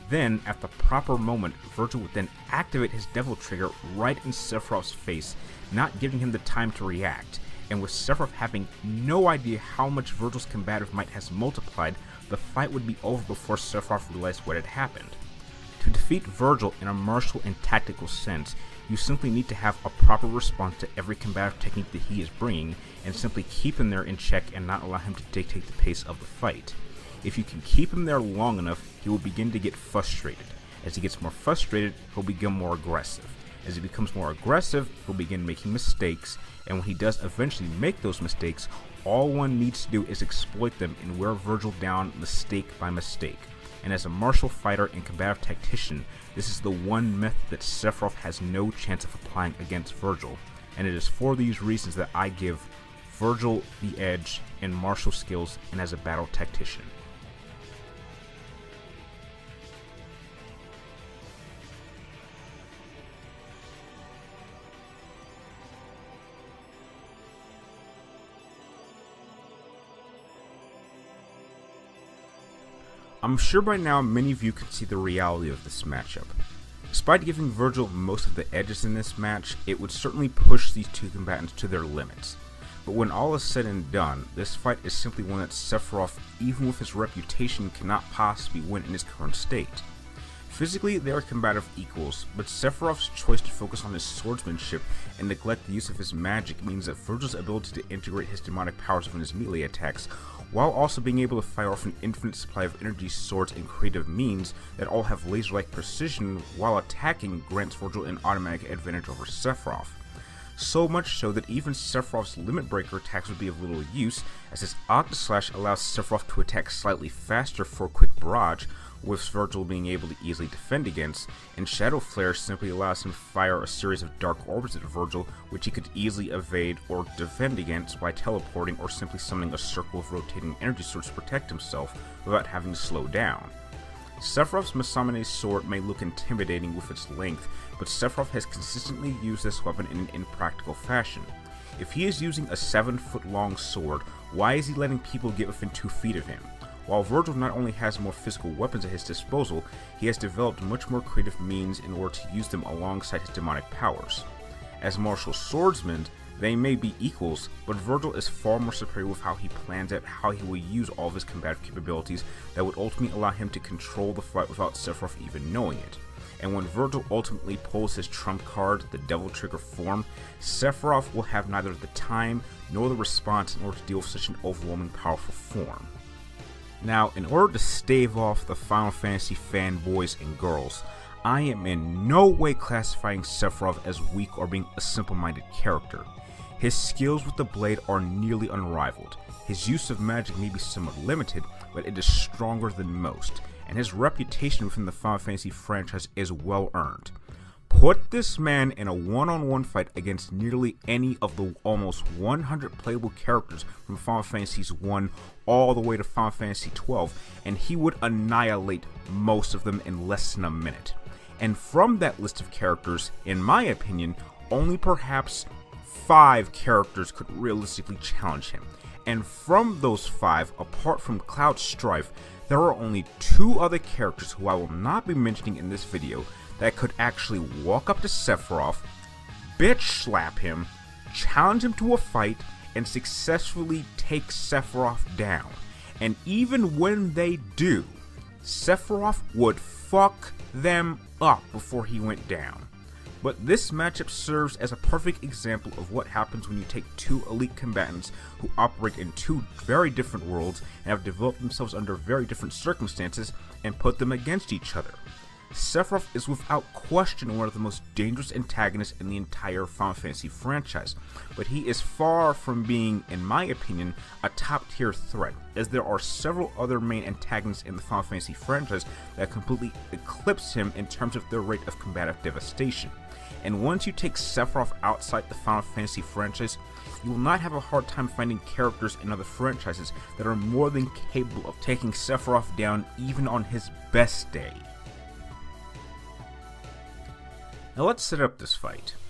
Then, at the proper moment, Vergil would then activate his devil trigger right in Sephiroth's face, not giving him the time to react, and with Sephiroth having no idea how much Vergil's combative might has multiplied, the fight would be over before Sephiroth realized what had happened. To defeat Vergil in a martial and tactical sense, you simply need to have a proper response to every combative technique that he is bringing, and simply keep him there in check and not allow him to dictate the pace of the fight. If you can keep him there long enough, he will begin to get frustrated. As he gets more frustrated, he'll become more aggressive. As he becomes more aggressive, he'll begin making mistakes, and when he does eventually make those mistakes, all one needs to do is exploit them and wear Vergil down mistake by mistake. And as a martial fighter and combative tactician, this is the one method that Sephiroth has no chance of applying against Vergil, and it is for these reasons that I give Vergil the edge in martial skills and as a battle tactician. I'm sure by now many of you can see the reality of this matchup. Despite giving Vergil most of the edges in this match, it would certainly push these two combatants to their limits. But when all is said and done, this fight is simply one that Sephiroth, even with his reputation, cannot possibly win in his current state. Physically, they are combative equals, but Sephiroth's choice to focus on his swordsmanship and neglect the use of his magic means that Vergil's ability to integrate his demonic powers within his melee attacks, while also being able to fire off an infinite supply of energy swords and creative means that all have laser-like precision while attacking, grants Vergil an automatic advantage over Sephiroth. So much so that even Sephiroth's limit breaker attacks would be of little use, as his Octoslash allows Sephiroth to attack slightly faster for a quick barrage, with Vergil being able to easily defend against, and Shadow Flare simply allows him to fire a series of dark orbs at Vergil, which he could easily evade or defend against by teleporting or simply summoning a circle of rotating energy swords to protect himself without having to slow down. Sephiroth's Masamune's sword may look intimidating with its length, but Sephiroth has consistently used this weapon in an impractical fashion. If he is using a 7-foot-long sword, why is he letting people get within 2 feet of him? While Vergil not only has more physical weapons at his disposal, he has developed much more creative means in order to use them alongside his demonic powers. As martial swordsmen, they may be equals, but Vergil is far more superior with how he plans out how he will use all of his combative capabilities that would ultimately allow him to control the fight without Sephiroth even knowing it. And when Vergil ultimately pulls his trump card, the Devil Trigger form, Sephiroth will have neither the time nor the response in order to deal with such an overwhelming powerful form. Now, in order to stave off the Final Fantasy fanboys and girls, I am in no way classifying Sephiroth as weak or being a simple-minded character. His skills with the blade are nearly unrivaled. His use of magic may be somewhat limited, but it is stronger than most, and his reputation within the Final Fantasy franchise is well earned. Put this man in a one-on-one fight against nearly any of the almost 100 playable characters from Final Fantasy 1 all the way to Final Fantasy 12, and he would annihilate most of them in less than a minute. And from that list of characters, in my opinion, only perhaps 5 characters could realistically challenge him. And from those 5, apart from Cloud Strife, there are only 2 other characters who I will not be mentioning in this video that could actually walk up to Sephiroth, bitch slap him, challenge him to a fight, and successfully take Sephiroth down. And even when they do, Sephiroth would fuck them up before he went down. But this matchup serves as a perfect example of what happens when you take 2 elite combatants who operate in 2 very different worlds and have developed themselves under very different circumstances and put them against each other. Sephiroth is without question one of the most dangerous antagonists in the entire Final Fantasy franchise, but he is far from being, in my opinion, a top-tier threat, as there are several other main antagonists in the Final Fantasy franchise that completely eclipse him in terms of their rate of combative devastation. And once you take Sephiroth outside the Final Fantasy franchise, you will not have a hard time finding characters in other franchises that are more than capable of taking Sephiroth down even on his best day. Now let's set up this fight.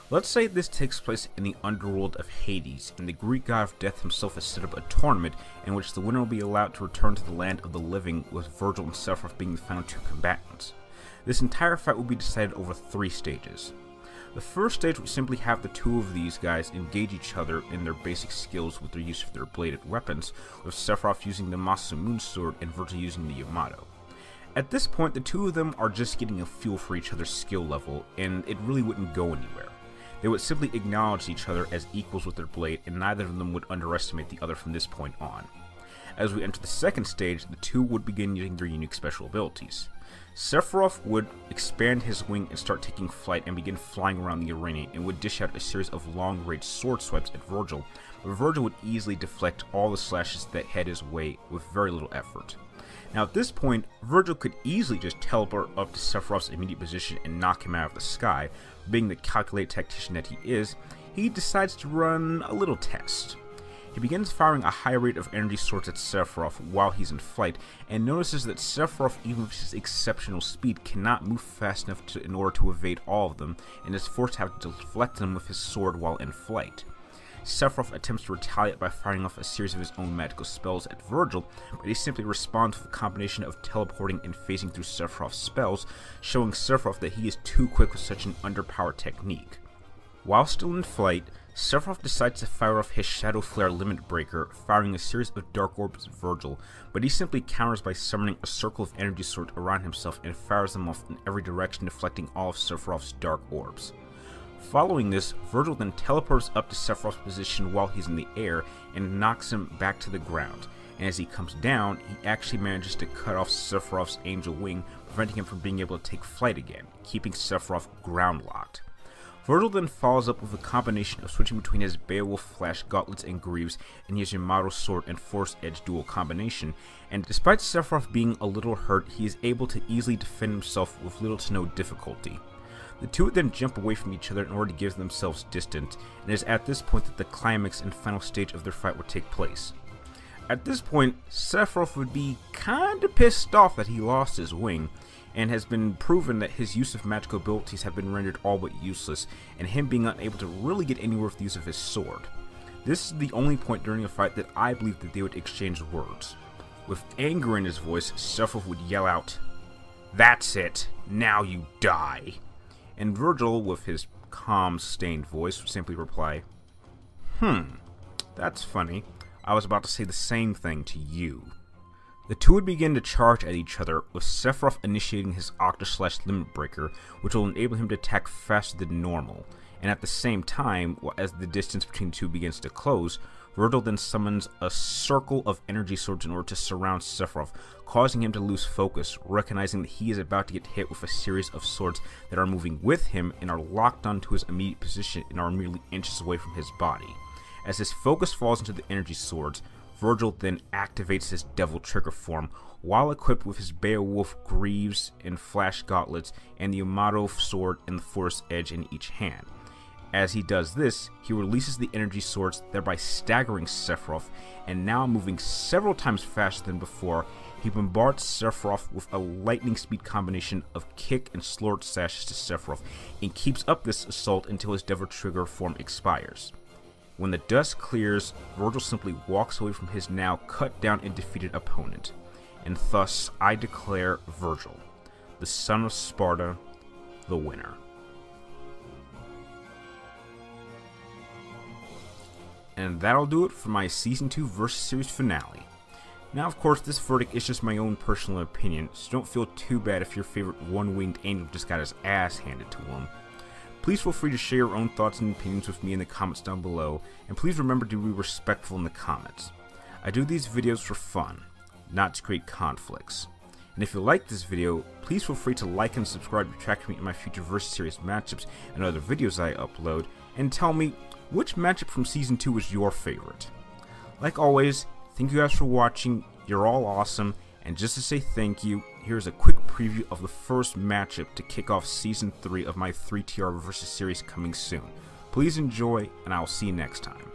Let's say this takes place in the underworld of Hades, and the Greek god of death himself has set up a tournament in which the winner will be allowed to return to the land of the living, with Vergil and Sephiroth being the final two combatants. This entire fight will be decided over 3 stages. The first stage will simply have the two of these guys engage each other in their basic skills with their use of their bladed weapons, with Sephiroth using the Masamune sword and Vergil using the Yamato. At this point, the two of them are just getting a feel for each other's skill level, and it really wouldn't go anywhere. They would simply acknowledge each other as equals with their blade, and neither of them would underestimate the other from this point on. As we enter the second stage, the two would begin using their unique special abilities. Sephiroth would expand his wing and start taking flight and begin flying around the arena, and would dish out a series of long-range sword swipes at Vergil, but Vergil would easily deflect all the slashes that head his way with very little effort. Now at this point, Vergil could easily just teleport up to Sephiroth's immediate position and knock him out of the sky. Being the calculated tactician that he is, he decides to run a little test. He begins firing a high rate of energy swords at Sephiroth while he's in flight, and notices that Sephiroth, even with his exceptional speed, cannot move fast enough in order to evade all of them, and is forced to have to deflect them with his sword while in flight. Sephiroth attempts to retaliate by firing off a series of his own magical spells at Vergil, but he simply responds with a combination of teleporting and phasing through Sephiroth's spells, showing Sephiroth that he is too quick with such an underpowered technique. While still in flight, Sephiroth decides to fire off his Shadow Flare Limit Breaker, firing a series of dark orbs at Vergil, but he simply counters by summoning a circle of energy swords around himself and fires them off in every direction, deflecting all of Sephiroth's dark orbs. Following this, Vergil then teleports up to Sephiroth's position while he's in the air and knocks him back to the ground, and as he comes down, he actually manages to cut off Sephiroth's angel wing, preventing him from being able to take flight again, keeping Sephiroth ground locked. Vergil then follows up with a combination of switching between his Beowulf Flash gauntlets and greaves and his Yamato sword and Force Edge dual combination, and despite Sephiroth being a little hurt, he is able to easily defend himself with little to no difficulty. The two would then jump away from each other in order to give themselves distance, and it is at this point that the climax and final stage of their fight would take place. At this point, Sephiroth would be kinda pissed off that he lost his wing, and has been proven that his use of magical abilities have been rendered all but useless, and him being unable to really get anywhere with the use of his sword. This is the only point during a fight that I believe that they would exchange words. With anger in his voice, Sephiroth would yell out, "That's it, now you die." And Vergil, with his calm, stained voice, would simply reply, that's funny. I was about to say the same thing to you." The two would begin to charge at each other, with Sephiroth initiating his Octaslash Limit Breaker, which will enable him to attack faster than normal, and at the same time, as the distance between the two begins to close, Vergil then summons a circle of energy swords in order to surround Sephiroth, causing him to lose focus, recognizing that he is about to get hit with a series of swords that are moving with him and are locked onto his immediate position and are merely inches away from his body. As his focus falls into the energy swords, Vergil then activates his Devil Trigger form, while equipped with his Beowulf greaves and flash gauntlets and the Yamato sword and the Force Edge in each hand. As he does this, he releases the energy swords, thereby staggering Sephiroth, and now moving several times faster than before, he bombards Sephiroth with a lightning speed combination of kick and sword slashes to Sephiroth, and keeps up this assault until his Devil Trigger form expires. When the dust clears, Vergil simply walks away from his now cut down and defeated opponent, and thus I declare Vergil, the son of Sparta, the winner. And that'll do it for my Season 2 Versus Series finale. Now, of course, this verdict is just my own personal opinion, so don't feel too bad if your favorite one-winged angel just got his ass handed to him. Please feel free to share your own thoughts and opinions with me in the comments down below, and please remember to be respectful in the comments. I do these videos for fun, not to create conflicts. And if you like this video, please feel free to like and subscribe to track me in my future Versus Series matchups and other videos I upload, and tell me which matchup from Season 2 was your favorite. Like always, thank you guys for watching, you're all awesome, and just to say thank you, here's a quick preview of the first matchup to kick off Season 3 of my 3TR Versus Series coming soon. Please enjoy, and I'll see you next time.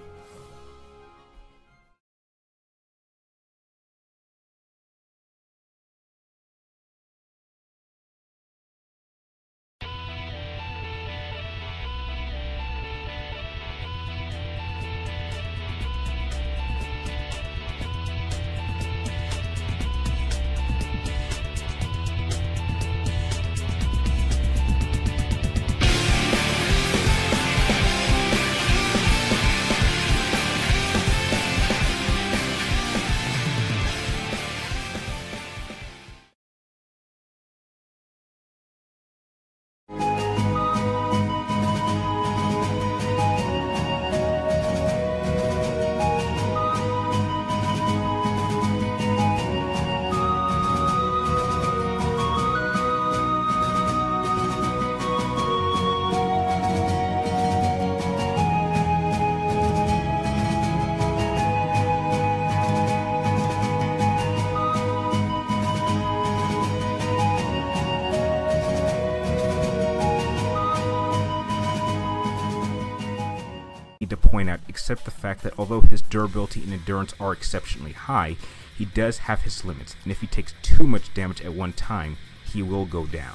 point out except the fact that although his durability and endurance are exceptionally high, he does have his limits, and if he takes too much damage at one time, he will go down.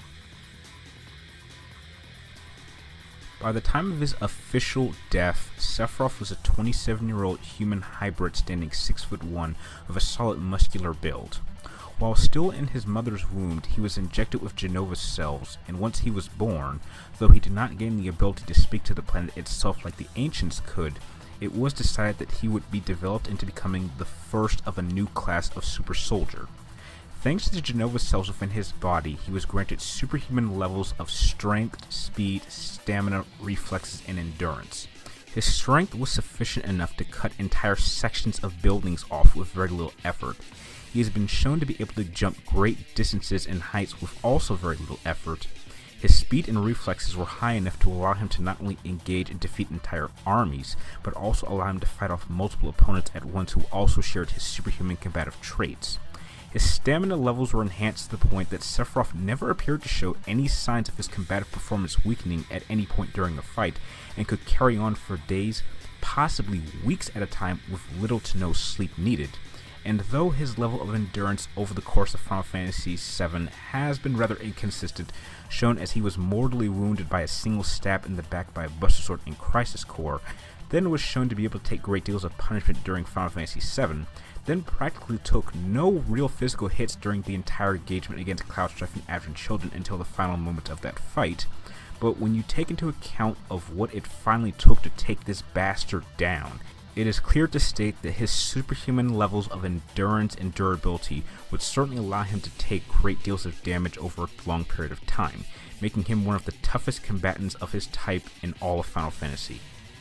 By the time of his official death, Sephiroth was a 27-year-old human hybrid standing 6'1" of a solid muscular build. While still in his mother's womb, he was injected with Genova cells, and once he was born, though he did not gain the ability to speak to the planet itself like the ancients could, it was decided that he would be developed into becoming the first of a new class of super soldier. Thanks to the Genova cells within his body, he was granted superhuman levels of strength, speed, stamina, reflexes, and endurance. His strength was sufficient enough to cut entire sections of buildings off with very little effort. He has been shown to be able to jump great distances and heights with also very little effort. His speed and reflexes were high enough to allow him to not only engage and defeat entire armies, but also allow him to fight off multiple opponents at once who also shared his superhuman combative traits. His stamina levels were enhanced to the point that Sephiroth never appeared to show any signs of his combative performance weakening at any point during a fight, and could carry on for days, possibly weeks at a time with little to no sleep needed. And though his level of endurance over the course of Final Fantasy VII has been rather inconsistent, shown as he was mortally wounded by a single stab in the back by a Buster Sword in Crisis Core, then was shown to be able to take great deals of punishment during Final Fantasy VII, then practically took no real physical hits during the entire engagement against Cloud Strife and Advent Children until the final moment of that fight. But when you take into account of what it finally took to take this bastard down, it is clear to state that his superhuman levels of endurance and durability would certainly allow him to take great deals of damage over a long period of time, making him one of the toughest combatants of his type in all of Final Fantasy.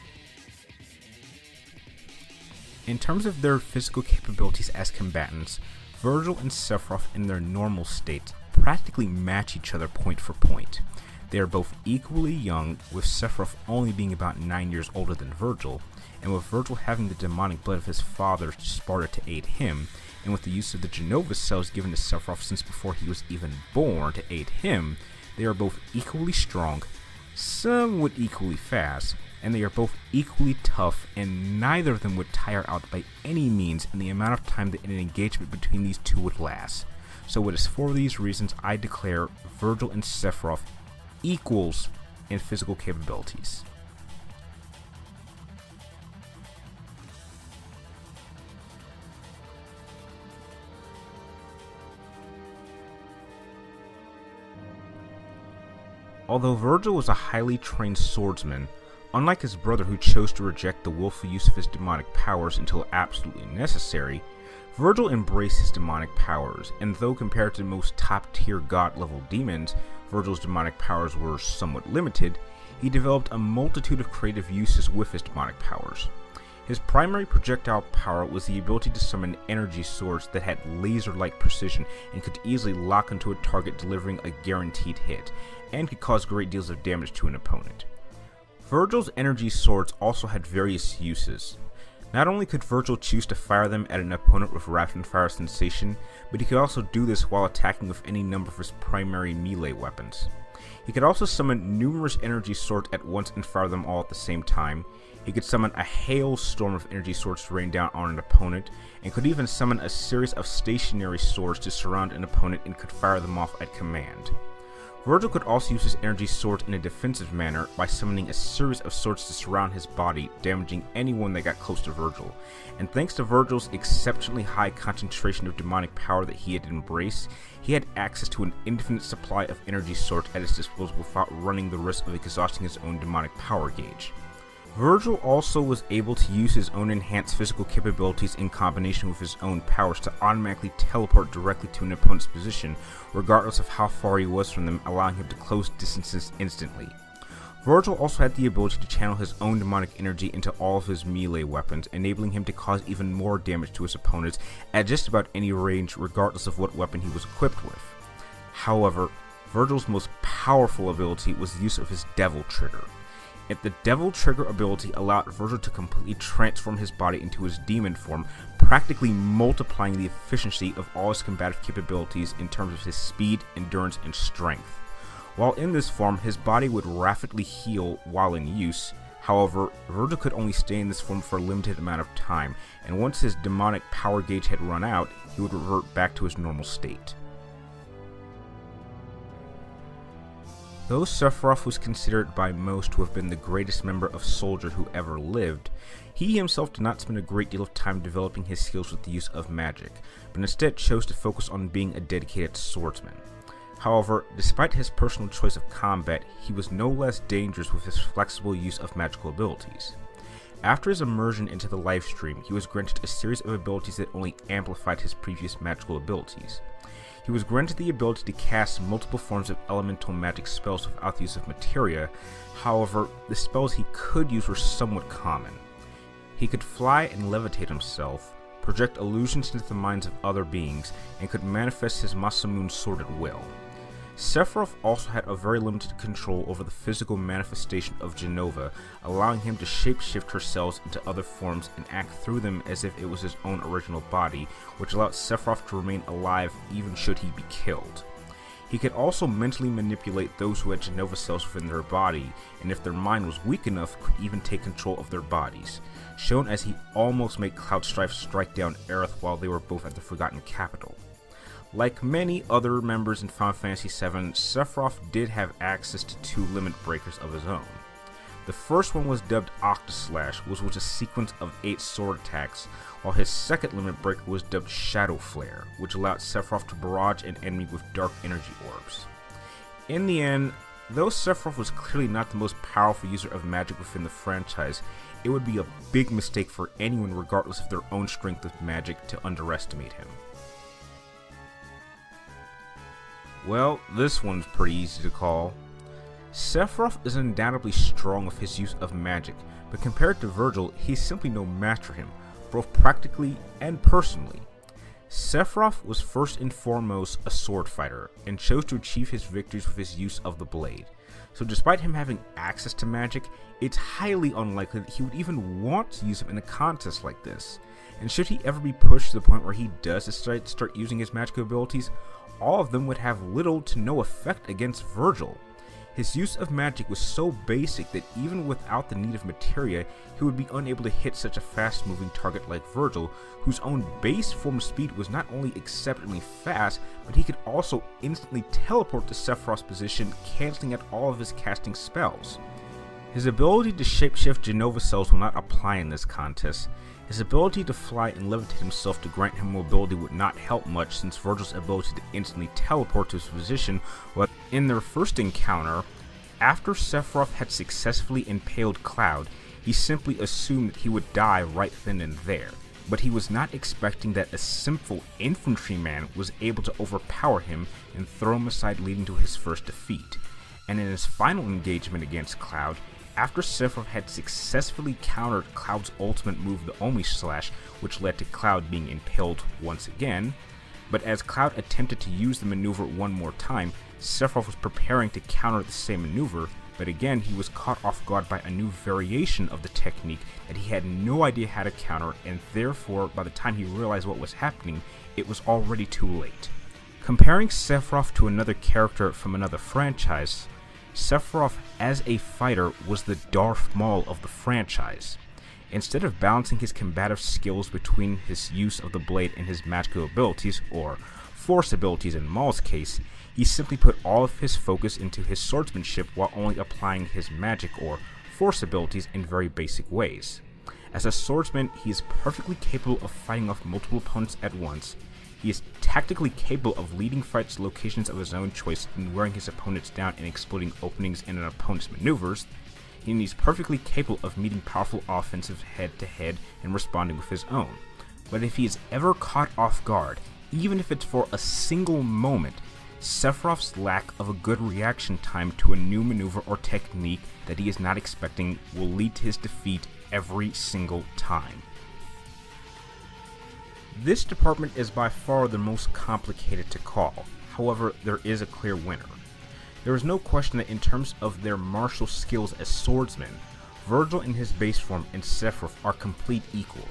In terms of their physical capabilities as combatants, Vergil and Sephiroth in their normal state practically match each other point for point. They are both equally young, with Sephiroth only being about 9 years older than Vergil, and with Vergil having the demonic blood of his father Sparta to aid him, and with the use of the Genova cells given to Sephiroth since before he was even born to aid him, they are both equally strong, somewhat equally fast, and they are both equally tough, and neither of them would tire out by any means in the amount of time that an engagement between these two would last. So it is for these reasons I declare Vergil and Sephiroth equals in physical capabilities. Although Vergil was a highly trained swordsman, unlike his brother who chose to reject the willful use of his demonic powers until absolutely necessary, Vergil embraced his demonic powers, and though compared to most top-tier god-level demons, Vergil's demonic powers were somewhat limited, he developed a multitude of creative uses with his demonic powers. His primary projectile power was the ability to summon energy swords that had laser-like precision and could easily lock onto a target, delivering a guaranteed hit, and could cause great deals of damage to an opponent. Vergil's energy swords also had various uses. Not only could Vergil choose to fire them at an opponent with rapid fire sensation, but he could also do this while attacking with any number of his primary melee weapons. He could also summon numerous energy swords at once and fire them all at the same time. He could summon a hailstorm of energy swords to rain down on an opponent, and could even summon a series of stationary swords to surround an opponent and could fire them off at command. Vergil could also use his energy swords in a defensive manner by summoning a series of swords to surround his body, damaging anyone that got close to Vergil. And thanks to Vergil's exceptionally high concentration of demonic power that he had embraced, he had access to an infinite supply of energy swords at his disposal without running the risk of exhausting his own demonic power gauge. Vergil also was able to use his own enhanced physical capabilities in combination with his own powers to automatically teleport directly to an opponent's position, regardless of how far he was from them, allowing him to close distances instantly. Vergil also had the ability to channel his own demonic energy into all of his melee weapons, enabling him to cause even more damage to his opponents at just about any range, regardless of what weapon he was equipped with. However, Vergil's most powerful ability was the use of his Devil Trigger. The Devil Trigger ability allowed Vergil to completely transform his body into his demon form, practically multiplying the efficiency of all his combative capabilities in terms of his speed, endurance, and strength. While in this form, his body would rapidly heal while in use. However, Vergil could only stay in this form for a limited amount of time, and once his demonic power gauge had run out, he would revert back to his normal state. Though Sephiroth was considered by most to have been the greatest member of soldier who ever lived, he himself did not spend a great deal of time developing his skills with the use of magic, but instead chose to focus on being a dedicated swordsman. However, despite his personal choice of combat, he was no less dangerous with his flexible use of magical abilities. After his immersion into the livestream, he was granted a series of abilities that only amplified his previous magical abilities. He was granted the ability to cast multiple forms of elemental magic spells without the use of materia. However, the spells he could use were somewhat common. He could fly and levitate himself, project illusions into the minds of other beings, and could manifest his Masamune sword at will. Sephiroth also had a very limited control over the physical manifestation of Jenova, allowing him to shapeshift her cells into other forms and act through them as if it was his own original body, which allowed Sephiroth to remain alive even should he be killed. He could also mentally manipulate those who had Jenova cells within their body, and if their mind was weak enough, could even take control of their bodies, shown as he almost made Cloud Strife strike down Aerith while they were both at the Forgotten Capital. Like many other members in Final Fantasy VII, Sephiroth did have access to 2 limit breakers of his own. The first one was dubbed Octaslash, which was a sequence of 8 sword attacks, while his second limit breaker was dubbed Shadow Flare, which allowed Sephiroth to barrage an enemy with dark energy orbs. In the end, though Sephiroth was clearly not the most powerful user of magic within the franchise, it would be a big mistake for anyone regardless of their own strength with magic to underestimate him. Well, this one's pretty easy to call. Sephiroth is undoubtedly strong with his use of magic, but compared to Vergil, he's simply no match for him, both practically and personally. Sephiroth was first and foremost a sword fighter, and chose to achieve his victories with his use of the blade. So despite him having access to magic, it's highly unlikely that he would even want to use it in a contest like this. And should he ever be pushed to the point where he does decide to start using his magical abilities, all of them would have little to no effect against Vergil. His use of magic was so basic that even without the need of materia, he would be unable to hit such a fast-moving target like Vergil, whose own base form speed was not only exceptionally fast, but he could also instantly teleport to Sephiroth's position, cancelling out all of his casting spells. His ability to shapeshift Jenova cells will not apply in this contest. His ability to fly and levitate himself to grant him mobility would not help much, since Vergil's ability to instantly teleport to his position was in their first encounter. After Sephiroth had successfully impaled Cloud, he simply assumed that he would die right then and there, but he was not expecting that a simple infantryman was able to overpower him and throw him aside, leading to his first defeat. And in his final engagement against Cloud, after Sephiroth had successfully countered Cloud's ultimate move, the Omi Slash, which led to Cloud being impaled once again, but as Cloud attempted to use the maneuver one more time, Sephiroth was preparing to counter the same maneuver, but again he was caught off guard by a new variation of the technique that he had no idea how to counter, and therefore by the time he realized what was happening, it was already too late. Comparing Sephiroth to another character from another franchise, Sephiroth as a fighter was the Darth Maul of the franchise. Instead of balancing his combative skills between his use of the blade and his magical abilities, or force abilities in Maul's case, he simply put all of his focus into his swordsmanship while only applying his magic or force abilities in very basic ways. As a swordsman, he is perfectly capable of fighting off multiple opponents at once. He is tactically capable of leading fights to locations of his own choice and wearing his opponents down and exploiting openings in an opponent's maneuvers, and he's perfectly capable of meeting powerful offensive head-to-head and responding with his own. But if he is ever caught off guard, even if it's for a single moment, Sephiroth's lack of a good reaction time to a new maneuver or technique that he is not expecting will lead to his defeat every single time. This department is by far the most complicated to call. However, there is a clear winner. There is no question that in terms of their martial skills as swordsmen, Vergil in his base form and Sephiroth are complete equals.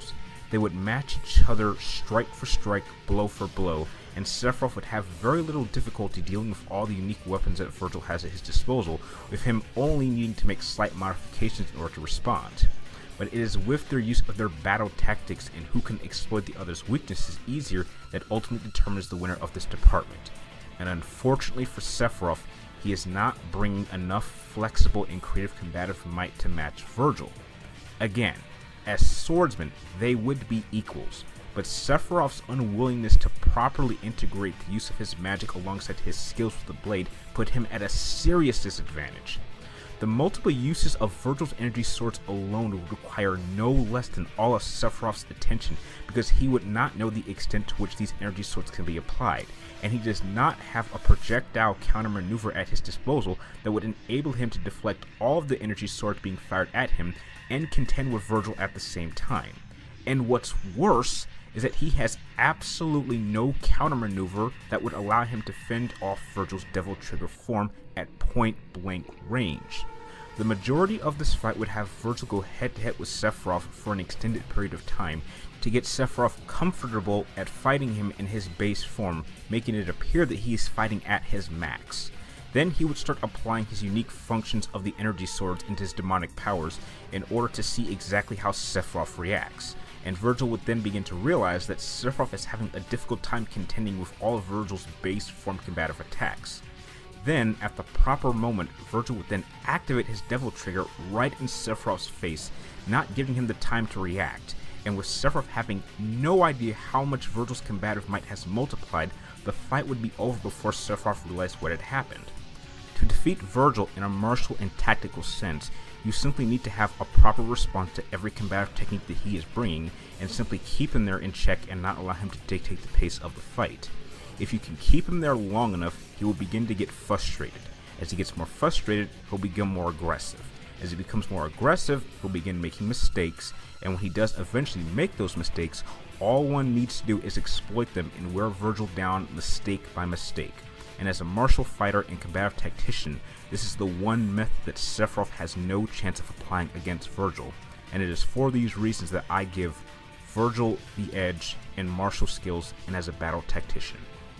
They would match each other strike for strike, blow for blow, and Sephiroth would have very little difficulty dealing with all the unique weapons that Vergil has at his disposal, with him only needing to make slight modifications in order to respond. But it is with their use of their battle tactics and who can exploit the other's weaknesses easier that ultimately determines the winner of this department. And unfortunately for Sephiroth, he is not bringing enough flexible and creative combative might to match Vergil. Again, as swordsmen, they would be equals, but Sephiroth's unwillingness to properly integrate the use of his magic alongside his skills with the blade put him at a serious disadvantage. The multiple uses of Vergil's energy swords alone would require no less than all of Sephiroth's attention, because he would not know the extent to which these energy swords can be applied, and he does not have a projectile counter-maneuver at his disposal that would enable him to deflect all of the energy swords being fired at him and contend with Vergil at the same time. And what's worse is that he has absolutely no counter-maneuver that would allow him to fend off Vergil's Devil Trigger form at point-blank range. The majority of this fight would have Vergil go head-to-head with Sephiroth for an extended period of time to get Sephiroth comfortable at fighting him in his base form, making it appear that he is fighting at his max. Then he would start applying his unique functions of the energy swords into his demonic powers in order to see exactly how Sephiroth reacts, and Vergil would then begin to realize that Sephiroth is having a difficult time contending with all of Vergil's base form combative attacks. Then, at the proper moment, Vergil would then activate his Devil Trigger right in Sephiroth's face, not giving him the time to react, and with Sephiroth having no idea how much Vergil's combative might has multiplied, the fight would be over before Sephiroth realized what had happened. To defeat Vergil in a martial and tactical sense, you simply need to have a proper response to every combative technique that he is bringing, and simply keep him there in check and not allow him to dictate the pace of the fight. If you can keep him there long enough, he will begin to get frustrated. As he gets more frustrated, he'll become more aggressive. As he becomes more aggressive, he'll begin making mistakes, and when he does eventually make those mistakes, all one needs to do is exploit them and wear Vergil down mistake by mistake. And as a martial fighter and combative tactician, this is the one method that Sephiroth has no chance of applying against Vergil, and it is for these reasons that I give Vergil the edge in martial skills and as a battle tactician.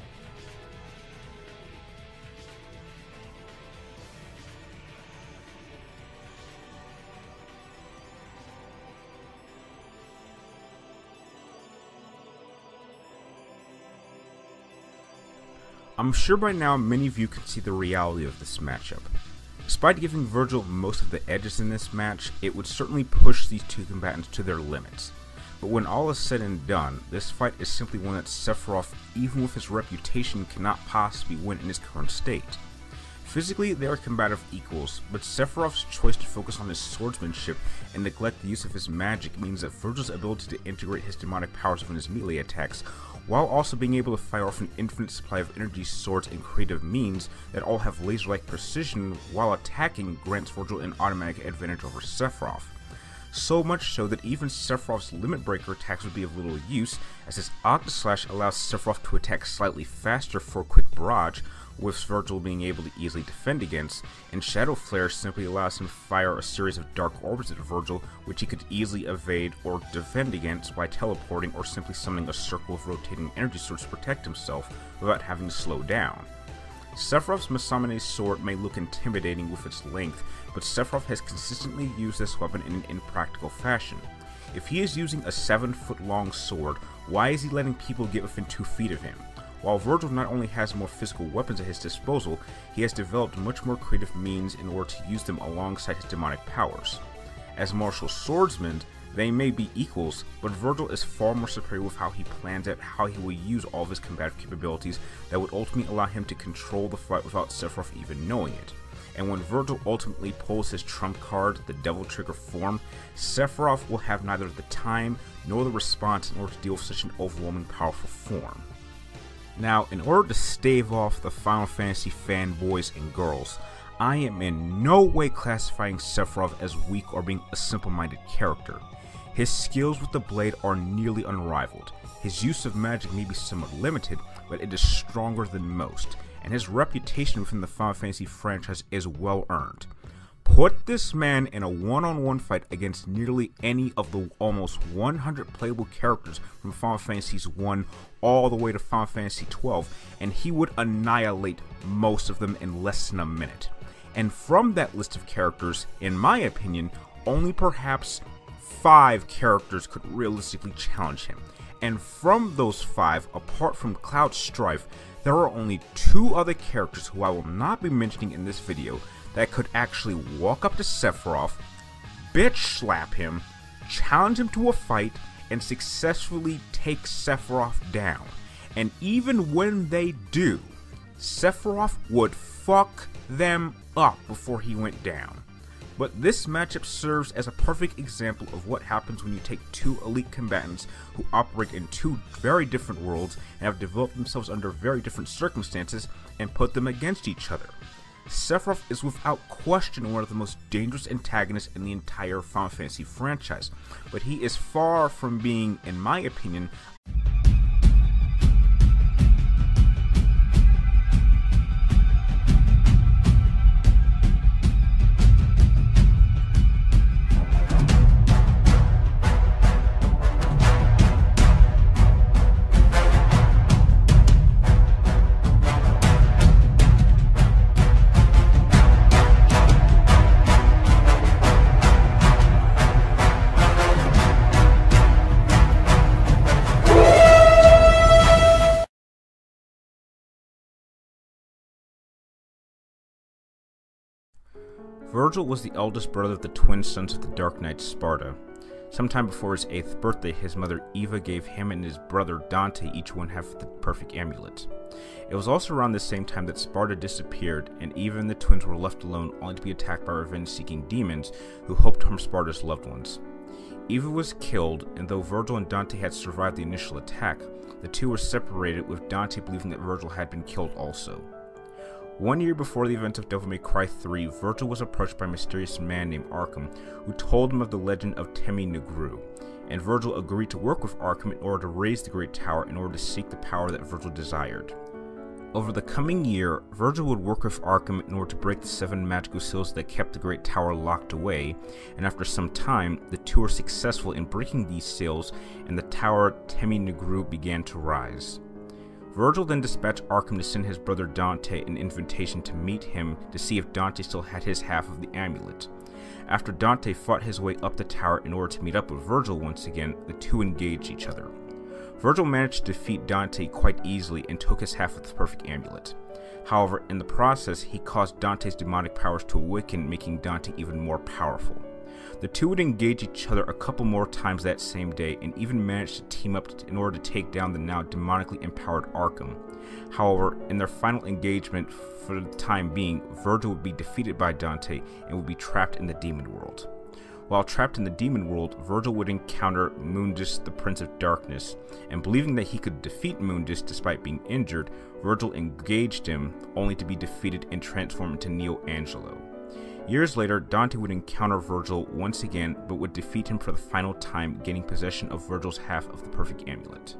I'm sure by now many of you can see the reality of this matchup. Despite giving Vergil most of the edges in this match, it would certainly push these two combatants to their limits. But when all is said and done, this fight is simply one that Sephiroth, even with his reputation, cannot possibly win in his current state. Physically, they are combative equals, but Sephiroth's choice to focus on his swordsmanship and neglect the use of his magic means that Vergil's ability to integrate his demonic powers within his melee attacks, while also being able to fire off an infinite supply of energy swords and creative means that all have laser-like precision while attacking, grants Vergil an automatic advantage over Sephiroth. So much so that even Sephiroth's limit breaker attacks would be of little use, as his Octoslash allows Sephiroth to attack slightly faster for a quick barrage, with Vergil being able to easily defend against, and Shadow Flare simply allows him to fire a series of dark orbs at Vergil, which he could easily evade or defend against by teleporting or simply summoning a circle of rotating energy swords to protect himself without having to slow down. Sephiroth's Masamune sword may look intimidating with its length, but Sephiroth has consistently used this weapon in an impractical fashion. If he is using a 7-foot-long sword, why is he letting people get within 2 feet of him? While Vergil not only has more physical weapons at his disposal, he has developed much more creative means in order to use them alongside his demonic powers. As martial swordsmen, they may be equals, but Vergil is far more superior with how he plans out how he will use all of his combative capabilities that would ultimately allow him to control the fight without Sephiroth even knowing it. And when Vergil ultimately pulls his trump card, the Devil Trigger form, Sephiroth will have neither the time nor the response in order to deal with such an overwhelming powerful form. Now, in order to stave off the Final Fantasy fanboys and girls, I am in no way classifying Sephiroth as weak or being a simple-minded character. His skills with the blade are nearly unrivaled. His use of magic may be somewhat limited, but it is stronger than most, and his reputation within the Final Fantasy franchise is well earned. Put this man in a one-on-one fight against nearly any of the almost 100 playable characters from Final Fantasy 1 all the way to Final Fantasy 12, and he would annihilate most of them in less than a minute. And from that list of characters, in my opinion, only perhaps 5 characters could realistically challenge him. And from those 5, apart from Cloud Strife, there are only 2 other characters who I will not be mentioning in this video that could actually walk up to Sephiroth, bitch slap him, challenge him to a fight, and successfully take Sephiroth down. And even when they do, Sephiroth would fuck them up before he went down. But this matchup serves as a perfect example of what happens when you take 2 elite combatants who operate in 2 very different worlds and have developed themselves under very different circumstances and put them against each other. Sephiroth is without question one of the most dangerous antagonists in the entire Final Fantasy franchise, but he is far from being, in my opinion, Vergil was the eldest brother of the twin sons of the Dark Knight Sparta. Sometime before his 8th birthday, his mother Eva gave him and his brother Dante each one half of the perfect amulet. It was also around the same time that Sparta disappeared, and Eva and the twins were left alone only to be attacked by revenge-seeking demons who hoped to harm Sparta's loved ones. Eva was killed, and though Vergil and Dante had survived the initial attack, the two were separated, with Dante believing that Vergil had been killed also. 1 year before the events of Devil May Cry 3, Vergil was approached by a mysterious man named Arkham, who told him of the legend of Temi Negru, and Vergil agreed to work with Arkham in order to raise the Great Tower in order to seek the power that Vergil desired. Over the coming year, Vergil would work with Arkham in order to break the 7 magical seals that kept the Great Tower locked away, and after some time, the two were successful in breaking these seals, and the tower Temi Negru began to rise. Vergil then dispatched Arkham to send his brother Dante an invitation to meet him to see if Dante still had his half of the amulet. After Dante fought his way up the tower in order to meet up with Vergil once again, the two engaged each other. Vergil managed to defeat Dante quite easily and took his half of the perfect amulet. However, in the process, he caused Dante's demonic powers to awaken, making Dante even more powerful. The two would engage each other a couple more times that same day, and even managed to team up in order to take down the now demonically empowered Arkham. However, in their final engagement, for the time being, Vergil would be defeated by Dante and would be trapped in the demon world. While trapped in the demon world, Vergil would encounter Mundus, the Prince of Darkness, and believing that he could defeat Mundus despite being injured, Vergil engaged him, only to be defeated and transformed into Neo Angelo. Years later, Dante would encounter Vergil once again, but would defeat him for the final time, gaining possession of Vergil's half of the perfect amulet.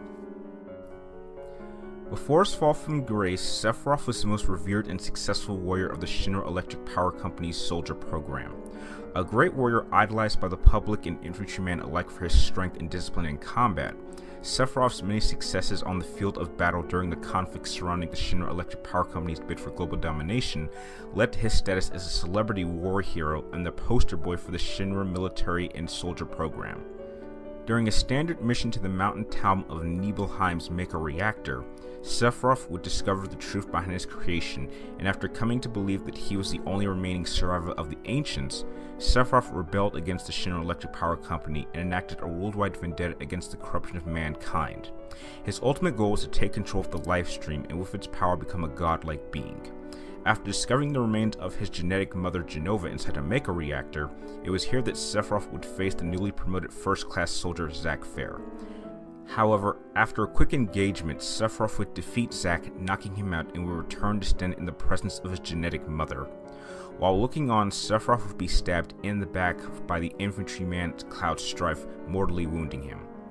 Before his fall from grace, Sephiroth was the most revered and successful warrior of the Shinra Electric Power Company's soldier program. A great warrior idolized by the public and infantrymen alike for his strength and discipline in combat, Sephiroth's many successes on the field of battle during the conflicts surrounding the Shinra Electric Power Company's bid for global domination led to his status as a celebrity war hero and the poster boy for the Shinra military and soldier program. During a standard mission to the mountain town of Nibelheim's Mega Reactor, Sephiroth would discover the truth behind his creation, and after coming to believe that he was the only remaining survivor of the Ancients, Sephiroth rebelled against the Shinra Electric Power Company and enacted a worldwide vendetta against the corruption of mankind. His ultimate goal was to take control of the life stream and with its power become a godlike being. After discovering the remains of his genetic mother Genova inside a Mega Reactor, it was here that Sephiroth would face the newly promoted first-class soldier Zack Fair. However, after a quick engagement, Sephiroth would defeat Zack, knocking him out, and would return to stand in the presence of his genetic mother. While looking on, Sephiroth would be stabbed in the back by the infantryman Cloud Strife, mortally wounding him.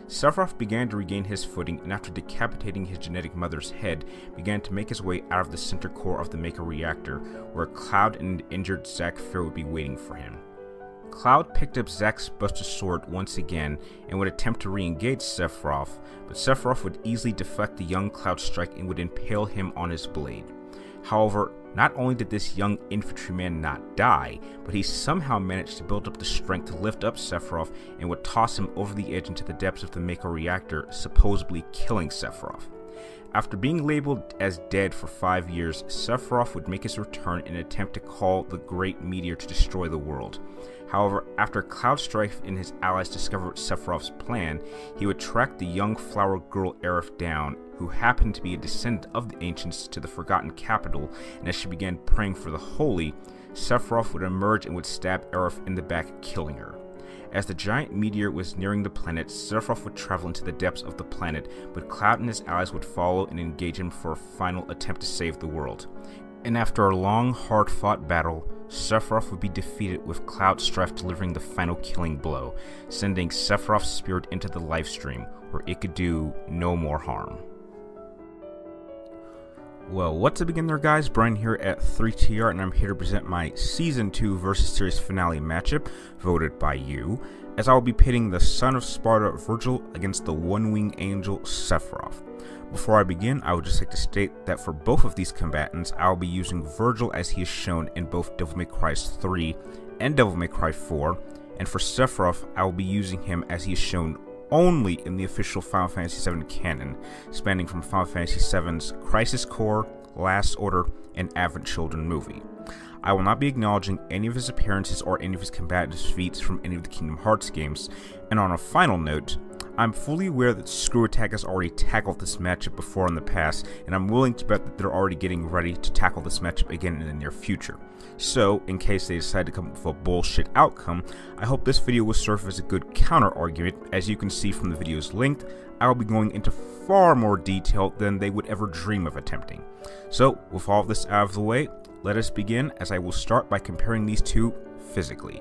Sephiroth began to regain his footing, and after decapitating his genetic mother's head, began to make his way out of the center core of the Maker reactor, where Cloud and an injured Zack Fair would be waiting for him. Cloud picked up Zack's busted sword once again and would attempt to re-engage Sephiroth, but Sephiroth would easily deflect the young Cloud strike and would impale him on his blade. However, not only did this young infantryman not die, but he somehow managed to build up the strength to lift up Sephiroth and would toss him over the edge into the depths of the Maker reactor, supposedly killing Sephiroth. After being labeled as dead for 5 years, Sephiroth would make his return in an attempt to call the Great Meteor to destroy the world. However, after Cloud Strife and his allies discovered Sephiroth's plan, he would track the young flower girl Aerith down, who happened to be a descendant of the Ancients, to the Forgotten Capital, and as she began praying for the Holy, Sephiroth would emerge and would stab Aerith in the back, killing her. As the giant meteor was nearing the planet, Sephiroth would travel into the depths of the planet, but Cloud and his allies would follow and engage him for a final attempt to save the world. And after a long, hard-fought battle, Sephiroth would be defeated, with Cloud Strife delivering the final killing blow, sending Sephiroth's spirit into the Lifestream, where it could do no more harm. Well, what's up again there, guys? Brian here at 3TR, and I'm here to present my Season 2 versus Series Finale matchup, voted by you, as I will be pitting the Son of Sparta Vergil against the One-Wing Angel Sephiroth. Before I begin, I would just like to state that for both of these combatants, I will be using Vergil as he is shown in both Devil May Cry 3 and Devil May Cry 4, and for Sephiroth, I will be using him as he is shown only in the official Final Fantasy VII canon, spanning from Final Fantasy VII's Crisis Core, Last Order, and Advent Children movie. I will not be acknowledging any of his appearances or any of his combative feats from any of the Kingdom Hearts games, and on a final note, I'm fully aware that Screw Attack has already tackled this matchup before in the past, and I'm willing to bet that they're already getting ready to tackle this matchup again in the near future. So, in case they decide to come up with a bullshit outcome, I hope this video will serve as a good counter-argument. As you can see from the video's length, I will be going into far more detail than they would ever dream of attempting. So, with all of this out of the way, let us begin, as I will start by comparing these two physically.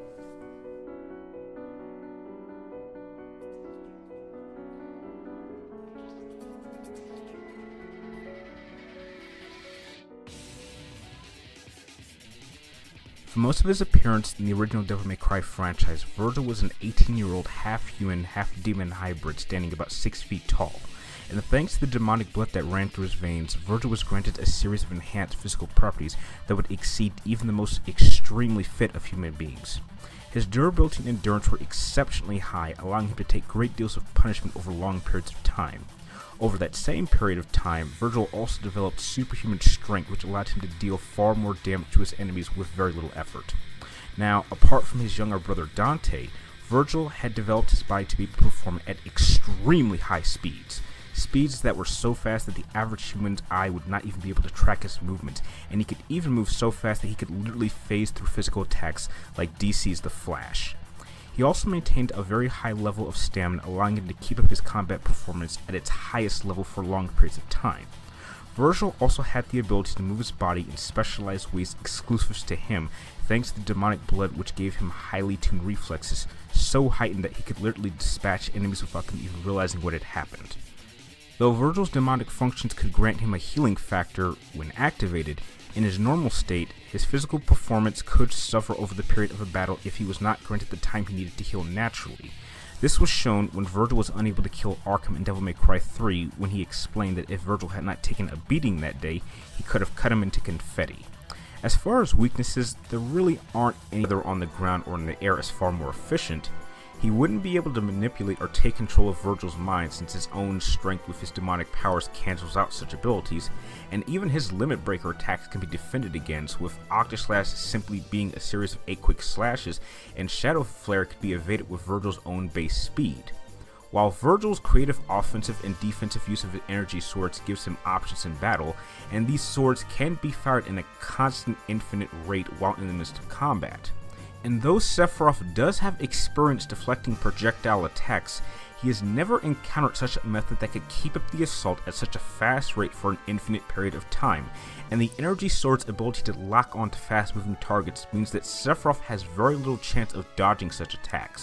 For most of his appearance in the original Devil May Cry franchise, Vergil was an 18-year-old half-human, half-demon hybrid standing about 6 feet tall, and thanks to the demonic blood that ran through his veins, Vergil was granted a series of enhanced physical properties that would exceed even the most extremely fit of human beings. His durability and endurance were exceptionally high, allowing him to take great deals of punishment over long periods of time. Over that same period of time, Vergil also developed superhuman strength, which allowed him to deal far more damage to his enemies with very little effort. Now, apart from his younger brother Dante, Vergil had developed his body to be able to perform at extremely high speeds. Speeds that were so fast that the average human's eye would not even be able to track his movements, and he could even move so fast that he could literally phase through physical attacks like DC's The Flash. He also maintained a very high level of stamina, allowing him to keep up his combat performance at its highest level for long periods of time. Vergil also had the ability to move his body in specialized ways exclusive to him, thanks to the demonic blood, which gave him highly tuned reflexes, so heightened that he could literally dispatch enemies without them even realizing what had happened. Though Vergil's demonic functions could grant him a healing factor when activated, in his normal state, his physical performance could suffer over the period of a battle if he was not granted the time he needed to heal naturally. This was shown when Vergil was unable to kill Arkham in Devil May Cry 3, when he explained that if Vergil had not taken a beating that day, he could have cut him into confetti. As far as weaknesses, there really aren't any, whether on the ground or in the air, is far more efficient. He wouldn't be able to manipulate or take control of Vergil's mind, since his own strength with his demonic powers cancels out such abilities, and even his limit breaker attacks can be defended against, with Octoslash simply being a series of 8 quick slashes, and Shadow Flare could be evaded with Vergil's own base speed. While Vergil's creative offensive and defensive use of his energy swords gives him options in battle, and these swords can be fired in a constant infinite rate while in the midst of combat. And though Sephiroth does have experience deflecting projectile attacks, he has never encountered such a method that could keep up the assault at such a fast rate for an infinite period of time, and the energy sword's ability to lock onto fast moving targets means that Sephiroth has very little chance of dodging such attacks.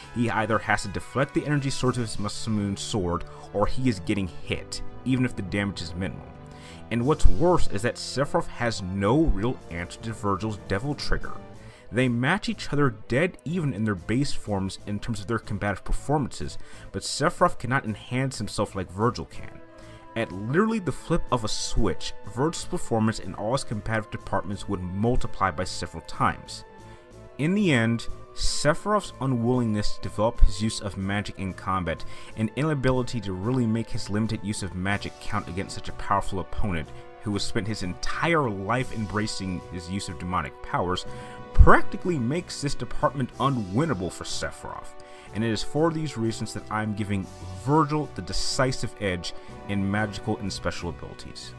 He either has to deflect the energy source of his Masamune sword, or he is getting hit, even if the damage is minimal. And what's worse is that Sephiroth has no real answer to Vergil's Devil Trigger. They match each other dead even in their base forms in terms of their combative performances, but Sephiroth cannot enhance himself like Vergil can. At literally the flip of a switch, Vergil's performance in all his combative departments would multiply by several times. In the end, Sephiroth's unwillingness to develop his use of magic in combat and inability to really make his limited use of magic count against such a powerful opponent who has spent his entire life embracing his use of demonic powers practically makes this department unwinnable for Sephiroth, and it is for these reasons that I am giving Vergil the decisive edge in magical and special abilities.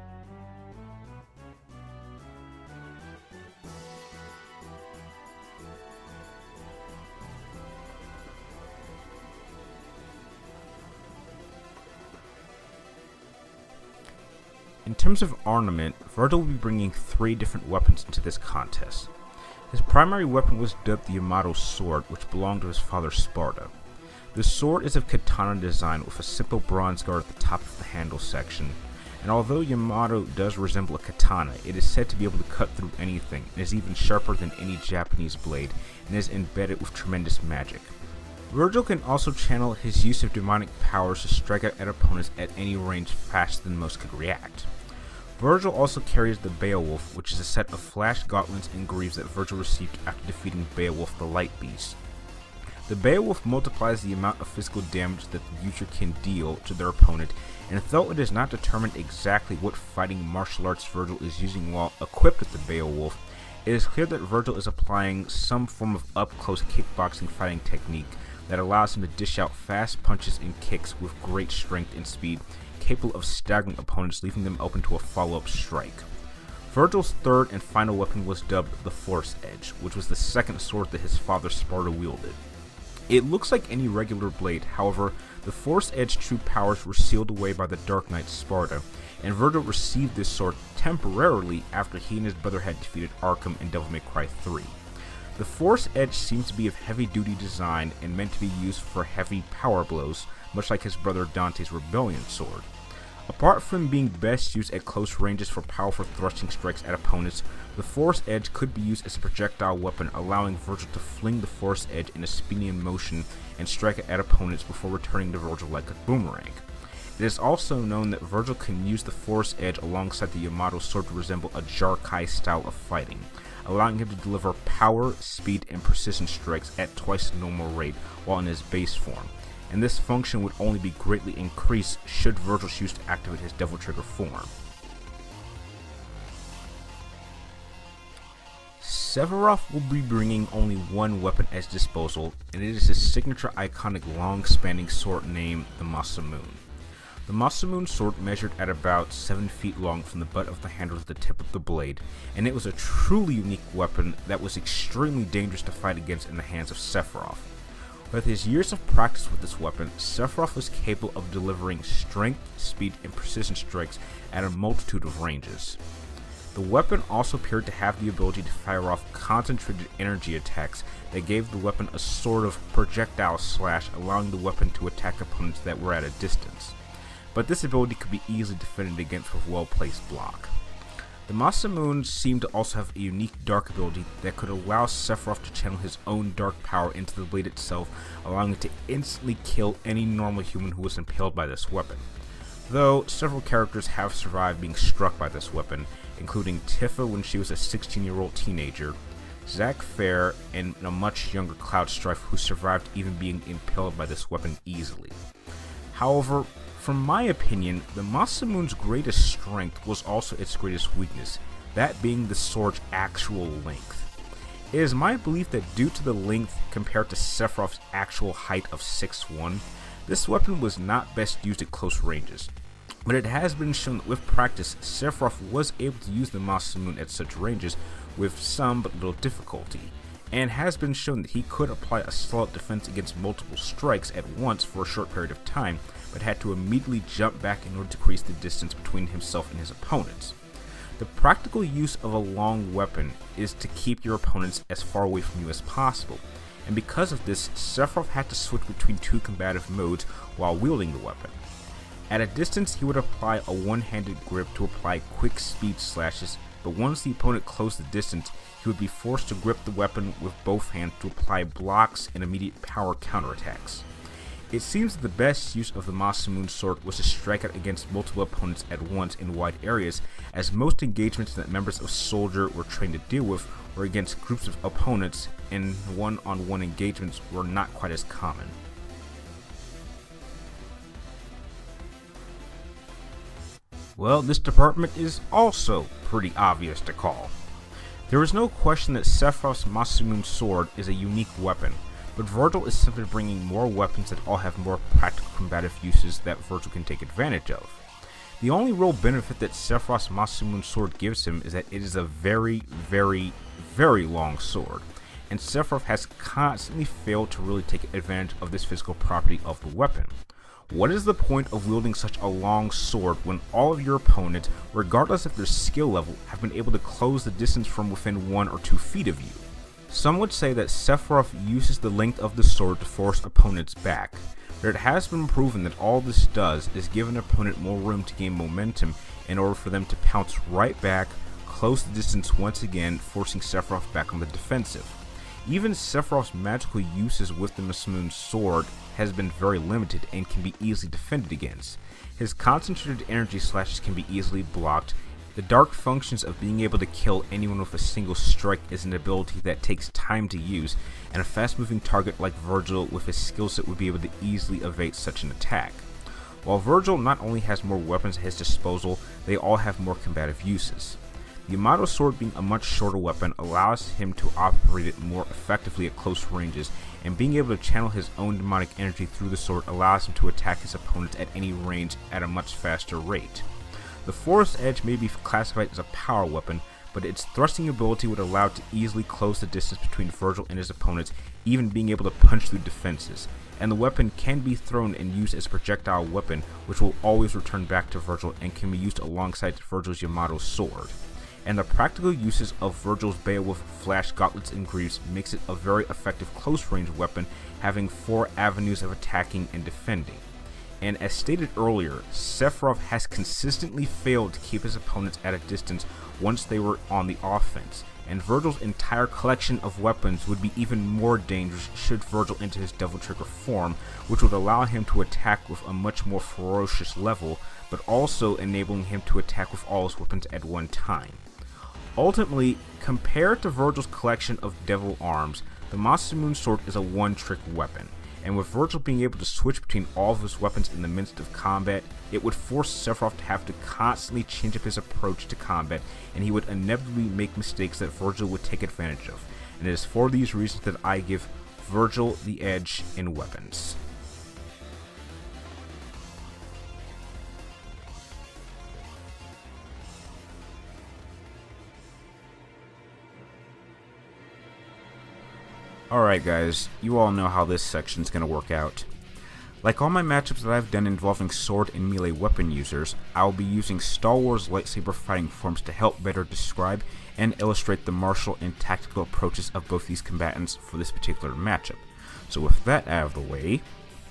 In terms of armament, Vergil will be bringing 3 different weapons into this contest. His primary weapon was dubbed the Yamato sword, which belonged to his father Sparta. The sword is of katana design with a simple bronze guard at the top of the handle section, and although Yamato does resemble a katana, it is said to be able to cut through anything, and is even sharper than any Japanese blade, and is embedded with tremendous magic. Vergil can also channel his use of demonic powers to strike out at opponents at any range faster than most could react. Vergil also carries the Beowulf, which is a set of flash gauntlets and greaves that Vergil received after defeating Beowulf the Light Beast. The Beowulf multiplies the amount of physical damage that the user can deal to their opponent, and though it is not determined exactly what fighting martial arts Vergil is using while equipped with the Beowulf, it is clear that Vergil is applying some form of up-close kickboxing fighting technique that allows him to dish out fast punches and kicks with great strength and speed, capable of staggering opponents, leaving them open to a follow-up strike. Vergil's third and final weapon was dubbed the Force Edge, which was the second sword that his father Sparta wielded. It looks like any regular blade, however, the Force Edge true powers were sealed away by the Dark Knight Sparta, and Vergil received this sword temporarily after he and his brother had defeated Arkham in Devil May Cry 3. The Force Edge seems to be of heavy-duty design and meant to be used for heavy power blows, much like his brother Dante's Rebellion sword. Apart from being best used at close ranges for powerful thrusting strikes at opponents, the Force Edge could be used as a projectile weapon, allowing Vergil to fling the Force Edge in a spinning motion and strike it at opponents before returning to Vergil like a boomerang. It is also known that Vergil can use the Force Edge alongside the Yamato sword to resemble a Jarkai style of fighting, allowing him to deliver power, speed, and precision strikes at twice the normal rate while in his base form, and this function would only be greatly increased should Vergil choose to activate his Devil Trigger form. Sephiroth will be bringing only one weapon at his disposal, and it is his signature iconic long-spanning sword named the Masamune. The Masamune sword measured at about 7 feet long from the butt of the handle to the tip of the blade, and it was a truly unique weapon that was extremely dangerous to fight against in the hands of Sephiroth. With his years of practice with this weapon, Sephiroth was capable of delivering strength, speed, and precision strikes at a multitude of ranges. The weapon also appeared to have the ability to fire off concentrated energy attacks that gave the weapon a sort of projectile slash, allowing the weapon to attack opponents that were at a distance. But this ability could be easily defended against with well-placed block. The Masamune seemed to also have a unique dark ability that could allow Sephiroth to channel his own dark power into the blade itself, allowing it to instantly kill any normal human who was impaled by this weapon. Though several characters have survived being struck by this weapon, including Tifa when she was a 16-year-old teenager, Zack Fair, and a much younger Cloud Strife who survived even being impaled by this weapon easily. However, from my opinion, the Masamune's greatest strength was also its greatest weakness, that being the sword's actual length. It is my belief that due to the length compared to Sephiroth's actual height of 6'1", this weapon was not best used at close ranges, but it has been shown that with practice, Sephiroth was able to use the Masamune at such ranges with some but little difficulty, and has been shown that he could apply a solid defense against multiple strikes at once for a short period of time, but had to immediately jump back in order to decrease the distance between himself and his opponents. The practical use of a long weapon is to keep your opponents as far away from you as possible, and because of this, Sephiroth had to switch between two combative modes while wielding the weapon. At a distance, he would apply a one-handed grip to apply quick speed slashes, but once the opponent closed the distance, he would be forced to grip the weapon with both hands to apply blocks and immediate power counterattacks. It seems that the best use of the Masamune sword was to strike out against multiple opponents at once in wide areas, as most engagements that members of Soldier were trained to deal with were against groups of opponents, and one-on-one engagements were not quite as common. Well, this department is also pretty obvious to call. There is no question that Sephiroth's Masamune sword is a unique weapon, but Vergil is simply bringing more weapons that all have more practical combative uses that Vergil can take advantage of. The only real benefit that Sephiroth's Masamune sword gives him is that it is a very, very, very long sword, and Sephiroth has constantly failed to really take advantage of this physical property of the weapon. What is the point of wielding such a long sword when all of your opponents, regardless of their skill level, have been able to close the distance from within 1 or 2 feet of you? Some would say that Sephiroth uses the length of the sword to force opponents back, but it has been proven that all this does is give an opponent more room to gain momentum in order for them to pounce right back, close the distance once again, forcing Sephiroth back on the defensive. Even Sephiroth's magical uses with the Masamune sword has been very limited and can be easily defended against. His concentrated energy slashes can be easily blocked. The dark functions of being able to kill anyone with a single strike is an ability that takes time to use, and a fast-moving target like Vergil with his skill set would be able to easily evade such an attack. While Vergil not only has more weapons at his disposal, they all have more combative uses. The Yamato sword, being a much shorter weapon, allows him to operate it more effectively at close ranges, and being able to channel his own demonic energy through the sword allows him to attack his opponents at any range at a much faster rate. The Forest Edge may be classified as a power weapon, but its thrusting ability would allow it to easily close the distance between Vergil and his opponents, even being able to punch through defenses. And the weapon can be thrown and used as a projectile weapon, which will always return back to Vergil and can be used alongside Vergil's Yamato sword. And the practical uses of Vergil's Beowulf, Flash, Gauntlets, and Greaves makes it a very effective close-range weapon, having 4 avenues of attacking and defending. And as stated earlier, Sephiroth has consistently failed to keep his opponents at a distance once they were on the offense, and Vergil's entire collection of weapons would be even more dangerous should Vergil enter his Devil Trigger form, which would allow him to attack with a much more ferocious level, but also enabling him to attack with all his weapons at one time. Ultimately, compared to Vergil's collection of devil arms, the Masamune sword is a one-trick weapon, and with Vergil being able to switch between all of his weapons in the midst of combat, it would force Sephiroth to have to constantly change up his approach to combat, and he would inevitably make mistakes that Vergil would take advantage of, and it is for these reasons that I give Vergil the edge in weapons. Alright guys, you all know how this section's gonna work out. Like all my matchups that I've done involving sword and melee weapon users, I'll be using Star Wars lightsaber fighting forms to help better describe and illustrate the martial and tactical approaches of both these combatants for this particular matchup. So with that out of the way,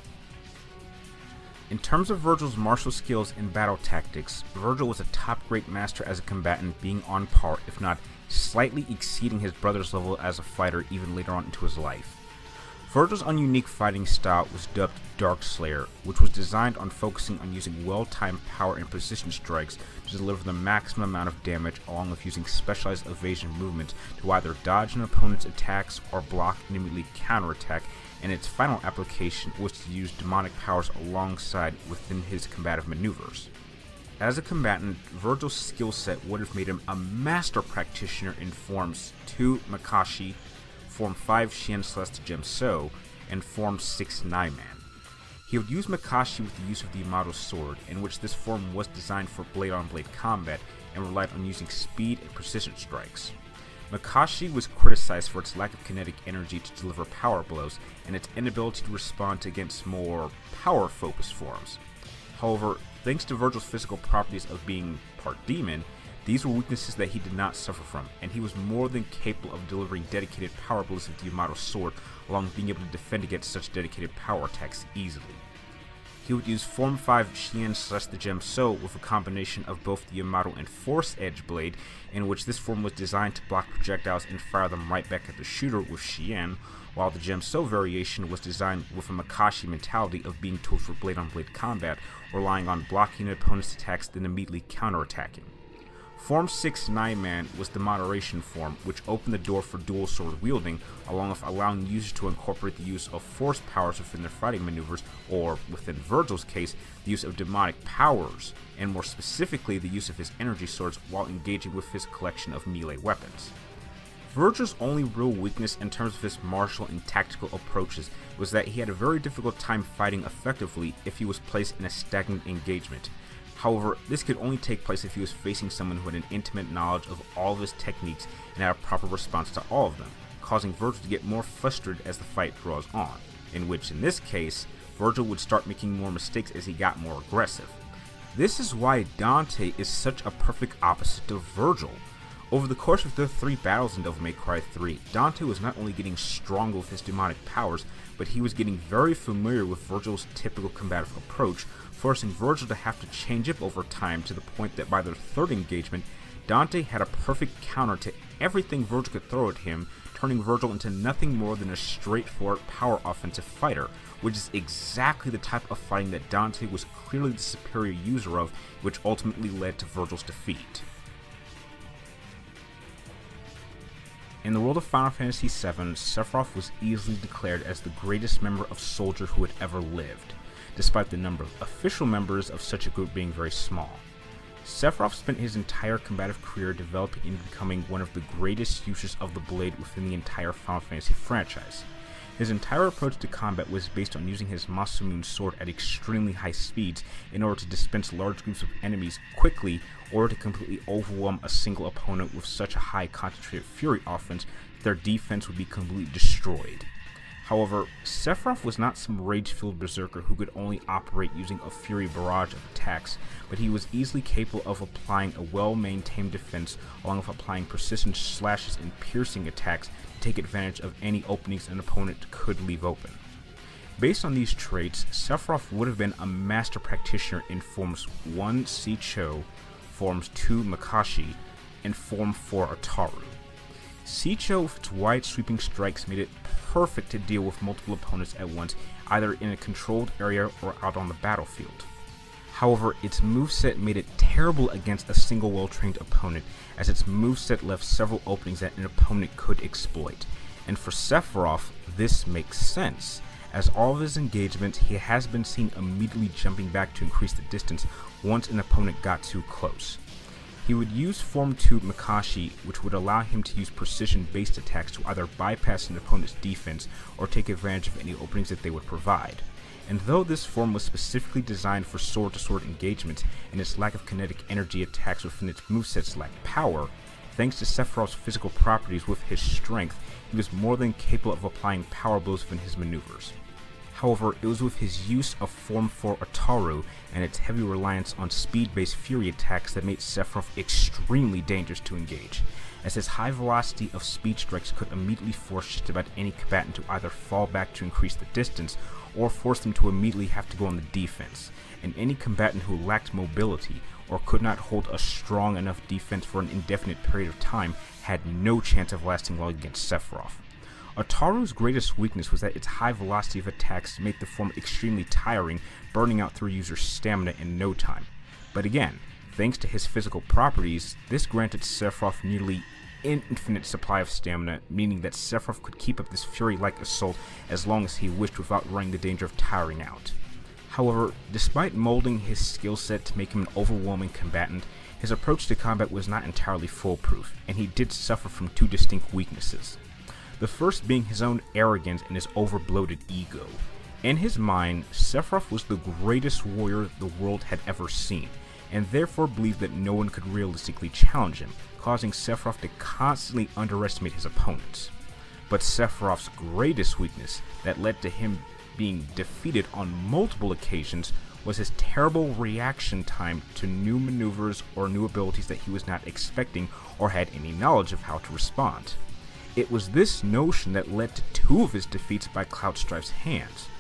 in terms of Vergil's martial skills and battle tactics, Vergil was a top-grade master as a combatant, being on par, if not slightly exceeding his brother's level as a fighter even later on into his life. Vergil's own unique fighting style was dubbed Dark Slayer, which was designed on focusing on using well-timed power and precision strikes to deliver the maximum amount of damage, along with using specialized evasion movements to either dodge an opponent's attacks or block and immediately counterattack, and its final application was to use demonic powers alongside within his combative maneuvers. As a combatant, Vergil's skill set would have made him a master practitioner in forms 2 Makashi, Form 5 Shin Celeste Gem So, and Form 6 Naiman. He would use Makashi with the use of the Yamato sword, in which this form was designed for blade-on-blade combat and relied on using speed and precision strikes. Makashi was criticized for its lack of kinetic energy to deliver power blows and its inability to respond against more power-focused forms. However, thanks to Vergil's physical properties of being part demon, These were weaknesses that he did not suffer from, and he was more than capable of delivering dedicated power blows with the Yamato sword, along with being able to defend against such dedicated power attacks easily. He would use Form 5 Shien / the Gem So with a combination of both the Yamato and Force Edge blade, in which this form was designed to block projectiles and fire them right back at the shooter with Shien, while the Gem So variation was designed with a Makashi mentality of being tools for blade-on-blade combat, relying on blocking an opponent's attacks then immediately counterattacking. Form 6 Nine Man was the moderation form, which opened the door for dual sword wielding, along with allowing users to incorporate the use of force powers within their fighting maneuvers, or, within Vergil's case, the use of demonic powers, and more specifically the use of his energy swords while engaging with his collection of melee weapons. Vergil's only real weakness in terms of his martial and tactical approaches was that he had a very difficult time fighting effectively if he was placed in a stagnant engagement. However, this could only take place if he was facing someone who had an intimate knowledge of all of his techniques and had a proper response to all of them, causing Vergil to get more frustrated as the fight draws on, in which, in this case, Vergil would start making more mistakes as he got more aggressive. This is why Dante is such a perfect opposite to Vergil. Over the course of the 3 battles in Devil May Cry 3, Dante was not only getting stronger with his demonic powers, but he was getting very familiar with Vergil's typical combative approach, forcing Vergil to have to change up over time to the point that by their 3rd engagement, Dante had a perfect counter to everything Vergil could throw at him, turning Vergil into nothing more than a straightforward power offensive fighter, which is exactly the type of fighting that Dante was clearly the superior user of, which ultimately led to Vergil's defeat. In the world of Final Fantasy VII, Sephiroth was easily declared as the greatest member of Soldier who had ever lived, despite the number of official members of such a group being very small. Sephiroth spent his entire combative career developing into becoming one of the greatest users of the blade within the entire Final Fantasy franchise. His entire approach to combat was based on using his Masamune sword at extremely high speeds in order to dispense large groups of enemies quickly, or to completely overwhelm a single opponent with such a high concentrated fury offense that their defense would be completely destroyed. However, Sephiroth was not some rage-filled berserker who could only operate using a fury barrage of attacks, but he was easily capable of applying a well-maintained defense along with applying persistent slashes and piercing attacks to take advantage of any openings an opponent could leave open. Based on these traits, Sephiroth would have been a master practitioner in Forms 1 Seicho, Forms 2 Makashi, and Form 4 Ataru. Seicho with its wide sweeping strikes made it perfect to deal with multiple opponents at once, either in a controlled area or out on the battlefield. However, its moveset made it terrible against a single well-trained opponent, as its moveset left several openings that an opponent could exploit. And for Sephiroth, this makes sense, as all of his engagements he has been seen immediately jumping back to increase the distance once an opponent got too close. He would use Form 2 Makashi, which would allow him to use precision-based attacks to either bypass an opponent's defense or take advantage of any openings that they would provide. And though this form was specifically designed for sword-to-sword engagements and its lack of kinetic energy attacks within its movesets lacked power, thanks to Sephiroth's physical properties with his strength, he was more than capable of applying power blows within his maneuvers. However, it was with his use of Form 4 Ataru and its heavy reliance on speed-based fury attacks that made Sephiroth extremely dangerous to engage, as his high velocity of speed strikes could immediately force just about any combatant to either fall back to increase the distance or force them to immediately have to go on the defense, and any combatant who lacked mobility or could not hold a strong enough defense for an indefinite period of time had no chance of lasting long against Sephiroth. Ataru's greatest weakness was that its high velocity of attacks made the form extremely tiring, burning out through users' stamina in no time. But again, thanks to his physical properties, this granted Sephiroth nearly infinite supply of stamina, meaning that Sephiroth could keep up this fury-like assault as long as he wished without running the danger of tiring out. However, despite molding his skill set to make him an overwhelming combatant, his approach to combat was not entirely foolproof, and he did suffer from 2 distinct weaknesses. The first being his own arrogance and his over-bloated ego. In his mind, Sephiroth was the greatest warrior the world had ever seen, and therefore believed that no one could realistically challenge him, causing Sephiroth to constantly underestimate his opponents. But Sephiroth's greatest weakness, that led to him being defeated on multiple occasions, was his terrible reaction time to new maneuvers or new abilities that he was not expecting or had any knowledge of how to respond. It was this notion that led to 2 of his defeats by Cloudstrife's hands.